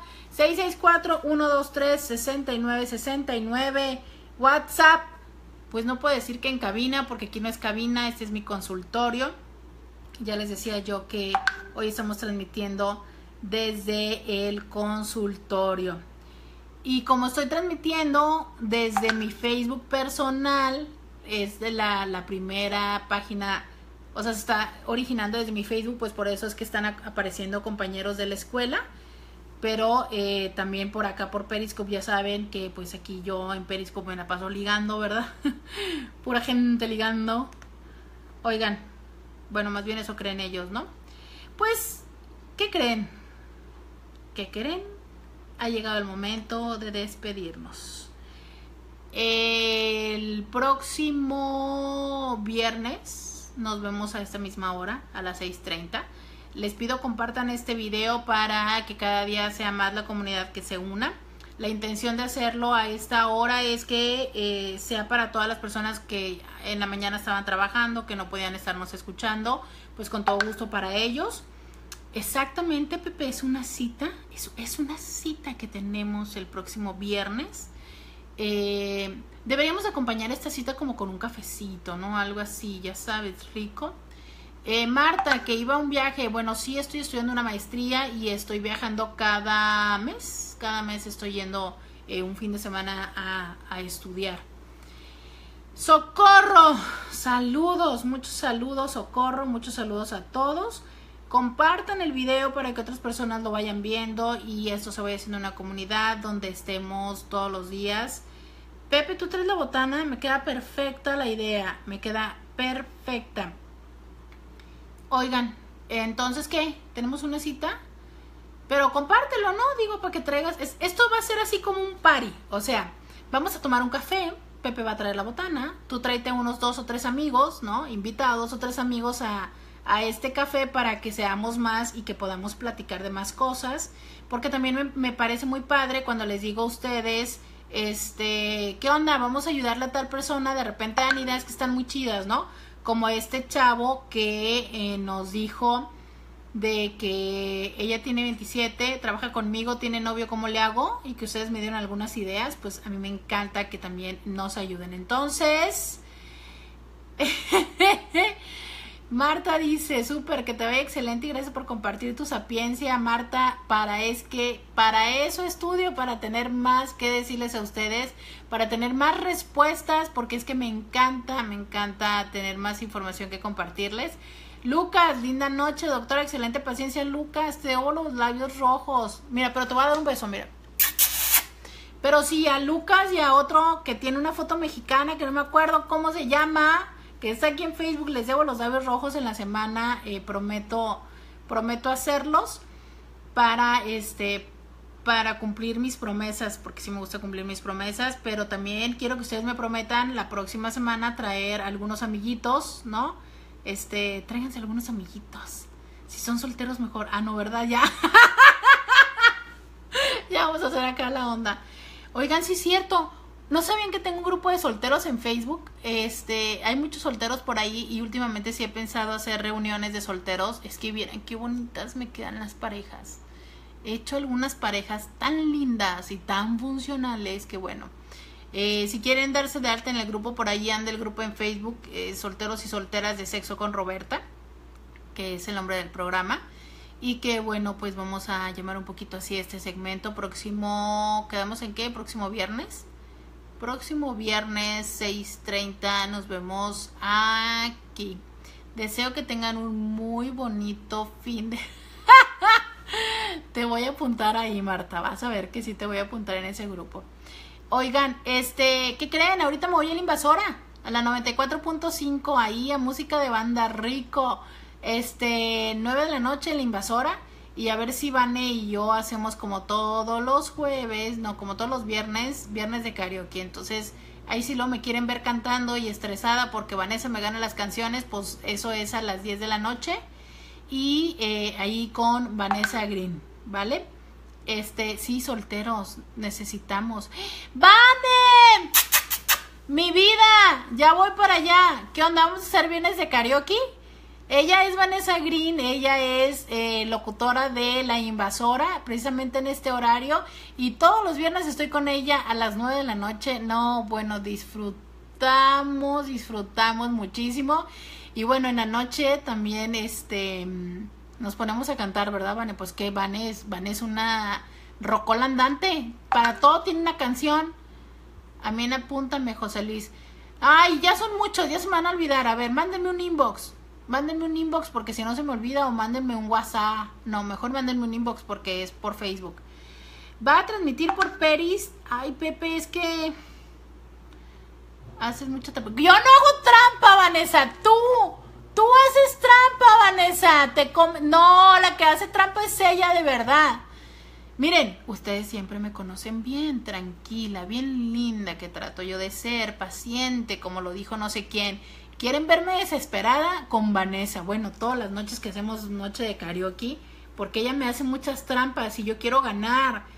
664-123-6969, WhatsApp. Pues no puedo decir que en cabina, porque aquí no es cabina, este es mi consultorio. Ya les decía yo que hoy estamos transmitiendo desde el consultorio. Y como estoy transmitiendo desde mi Facebook personal, es de la primera página, o sea, se está originando desde mi Facebook, pues por eso es que están apareciendo compañeros de la escuela. Pero también por acá por Periscope, ya saben que pues aquí yo en Periscope me la paso ligando, ¿verdad? Pura gente ligando. Oigan, bueno, más bien eso creen ellos, ¿no? Pues, ¿qué creen? ¿Qué creen? Ha llegado el momento de despedirnos. El próximo viernes nos vemos a esta misma hora, a las 6:30. Les pido compartan este video para que cada día sea más la comunidad que se una. La intención de hacerlo a esta hora es que sea para todas las personas que en la mañana estaban trabajando, que no podían estarnos escuchando, pues con todo gusto para ellos. Exactamente, Pepe, es una cita, es una cita que tenemos el próximo viernes. Deberíamos acompañar esta cita como con un cafecito, ¿no? Algo así, ya sabes, rico. Marta, que iba a un viaje. Bueno, sí, estoy estudiando una maestría y estoy viajando cada mes. Cada mes estoy yendo un fin de semana a estudiar. Socorro, saludos, muchos saludos, Socorro, muchos saludos a todos. Compartan el video para que otras personas lo vayan viendo y esto se vaya haciendo una comunidad donde estemos todos los días. Pepe, ¿tú traes la botana? Me queda perfecta la idea, me queda perfecta. Oigan, entonces, ¿qué? ¿Tenemos una cita? Pero compártelo, ¿no? Digo, para que traigas... Esto va a ser así como un party. O sea, vamos a tomar un café, Pepe va a traer la botana, tú tráete unos 2 o 3 amigos, ¿no? Invita a 2 o 3 amigos a este café para que seamos más y que podamos platicar de más cosas. Porque también me parece muy padre cuando les digo a ustedes, ¿qué onda? Vamos a ayudarle a tal persona. De repente dan ideas que están muy chidas, ¿no? Como este chavo que nos dijo de que ella tiene 27, trabaja conmigo, tiene novio, ¿cómo le hago? Y que ustedes me dieron algunas ideas, pues a mí me encanta que también nos ayuden. Entonces, Marta dice, súper, que te vaya excelente y gracias por compartir tu sapiencia, Marta. Para eso estudio, para tener más que decirles a ustedes, para tener más respuestas, porque es que me encanta tener más información que compartirles. Lucas, linda noche, doctora, excelente paciencia, Lucas, te hago los labios rojos. Mira, pero te voy a dar un beso, mira. Pero sí, a Lucas y a otro que tiene una foto mexicana, que no me acuerdo cómo se llama, que está aquí en Facebook, les debo los labios rojos en la semana, prometo hacerlos para cumplir mis promesas, porque sí me gusta cumplir mis promesas, pero también quiero que ustedes me prometan la próxima semana traer algunos amiguitos, ¿no? Tráiganse algunos amiguitos. Si son solteros mejor. Ah, no, ¿verdad? Ya. Ya vamos a hacer acá la onda. Oigan, sí es cierto. ¿No sabían que tengo un grupo de solteros en Facebook? Hay muchos solteros por ahí y últimamente sí he pensado hacer reuniones de solteros. Es que vieran qué bonitas me quedan las parejas. He hecho algunas parejas tan lindas y tan funcionales que bueno. Si quieren darse de alta en el grupo, por ahí anda el grupo en Facebook, Solteros y Solteras de Sexo con Roberta, que es el nombre del programa. Y que bueno, pues vamos a llamar un poquito así este segmento. ¿Quedamos en qué? Próximo viernes 6:30 nos vemos aquí. Deseo que tengan un muy bonito fin de... Te voy a apuntar ahí, Marta, vas a ver que sí te voy a apuntar en ese grupo. Oigan, ¿qué creen? Ahorita me voy a la Invasora, a la 94.5, ahí a música de banda rico. 9 de la noche en la Invasora. Y a ver si Vane y yo hacemos como todos los jueves, no, como todos los viernes de karaoke. Entonces, ahí si lo me quieren ver cantando y estresada porque Vanessa me gana las canciones, pues eso es a las 10 de la noche. Y ahí con Vanessa Green, ¿vale? Sí, solteros, necesitamos. ¡Vane! ¡Mi vida! Ya voy para allá. ¿Qué onda? ¿Vamos a hacer viernes de karaoke? Ella es Vanessa Green, ella es locutora de La Invasora, precisamente en este horario. Y todos los viernes estoy con ella a las 9 de la noche. No, bueno, disfrutamos muchísimo. Y bueno, en la noche también nos ponemos a cantar, ¿verdad, Vane? Pues que Vane es una rocola andante. Para todo tiene una canción. A mí apúntame, José Luis. Ay, ya son muchos, ya se me van a olvidar. A ver, mándenme un inbox. Mándenme un inbox porque si no se me olvida, o mándenme un WhatsApp. No, mejor mándenme un inbox porque es por Facebook. Va a transmitir por Peris. Ay, Pepe, es que haces mucha trampa. Yo no hago trampa, Vanessa. Tú haces trampa, Vanessa. No, la que hace trampa es ella de verdad. Miren, ustedes siempre me conocen bien tranquila, bien linda que trato yo de ser, paciente, como lo dijo no sé quién. ¿Quieren verme desesperada? Con Vanessa. Bueno, todas las noches que hacemos noche de karaoke, porque ella me hace muchas trampas y yo quiero ganar.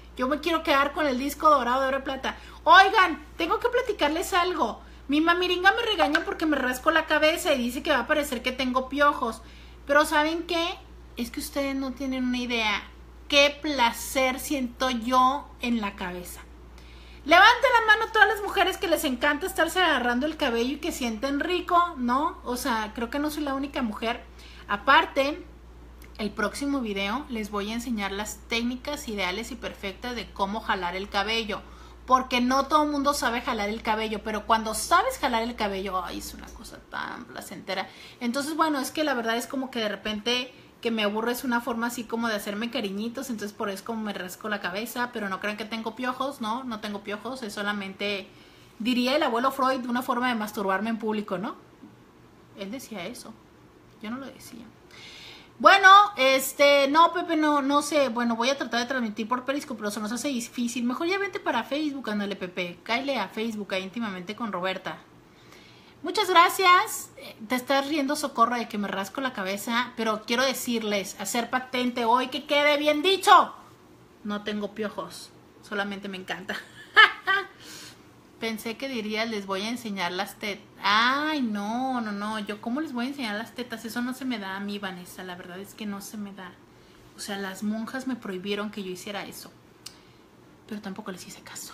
Yo me quiero quedar con el disco dorado de oro y plata. Oigan, tengo que platicarles algo. Mi mamiringa me regaña porque me rasco la cabeza y dice que va a parecer que tengo piojos. Pero ¿saben qué? Es que ustedes no tienen una idea. Qué placer siento yo en la cabeza. Levanten la mano todas las mujeres que les encanta estarse agarrando el cabello y que sienten rico, ¿no? O sea, creo que no soy la única mujer. Aparte, el próximo video les voy a enseñar las técnicas ideales y perfectas de cómo jalar el cabello. Porque no todo el mundo sabe jalar el cabello, pero cuando sabes jalar el cabello, ay, es una cosa tan placentera. Entonces, bueno, es que la verdad es como que de repente que me aburre, es una forma así como de hacerme cariñitos, entonces por eso como me rasco la cabeza, pero no crean que tengo piojos, no, no tengo piojos, es solamente, diría el abuelo Freud, una forma de masturbarme en público, ¿no? Él decía eso, yo no lo decía. Bueno, no, Pepe, no sé, bueno, voy a tratar de transmitir por Periscope, pero se nos hace difícil. Mejor ya vente para Facebook, ándale, Pepe, cáele a Facebook, ahí íntimamente con Roberta. Muchas gracias. Te estás riendo, Socorro, de que me rasco la cabeza, pero quiero decirles, hacer patente hoy, que quede bien dicho. No tengo piojos, solamente me encanta. Pensé que dirías, les voy a enseñar las tetas. Ay, no, yo cómo les voy a enseñar las tetas, eso no se me da a mí, Vanessa, la verdad es que no se me da. O sea, las monjas me prohibieron que yo hiciera eso, pero tampoco les hice caso,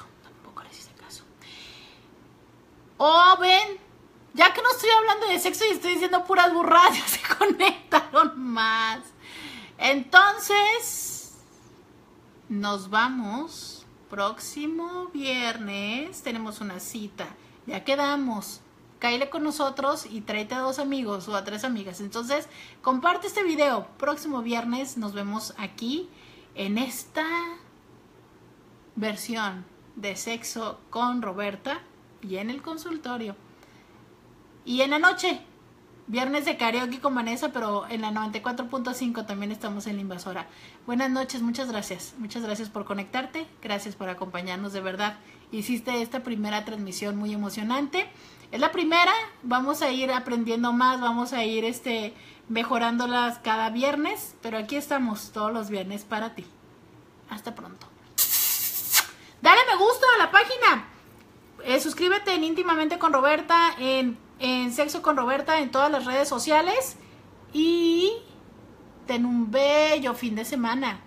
Oh, ven, ya que no estoy hablando de sexo y estoy diciendo puras burradas, ya se conectaron más. Entonces, nos vamos. Próximo viernes tenemos una cita. Ya quedamos. Cáele con nosotros y tráete a 2 amigos o a 3 amigas. Entonces, comparte este video. Próximo viernes nos vemos aquí en esta versión de Sexo con Roberta y en el consultorio. Y en la noche, viernes de karaoke con Vanessa, pero en la 94.5 también estamos en La Invasora. Buenas noches, muchas gracias. Muchas gracias por conectarte, gracias por acompañarnos, de verdad. Hiciste esta primera transmisión muy emocionante. Es la primera, vamos a ir aprendiendo más, vamos a ir mejorándolas cada viernes, pero aquí estamos todos los viernes para ti. Hasta pronto. Dale me gusta a la página. Suscríbete en Íntimamente con Roberta, en Sexo con Roberta, en todas las redes sociales. Y ten un bello fin de semana.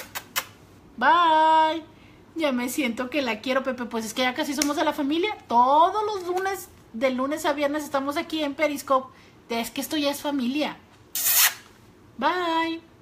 Bye. Ya me siento que la quiero, Pepe. Pues es que ya casi somos de la familia. Todos los lunes, de lunes a viernes, estamos aquí en Periscope. Es que esto ya es familia. Bye.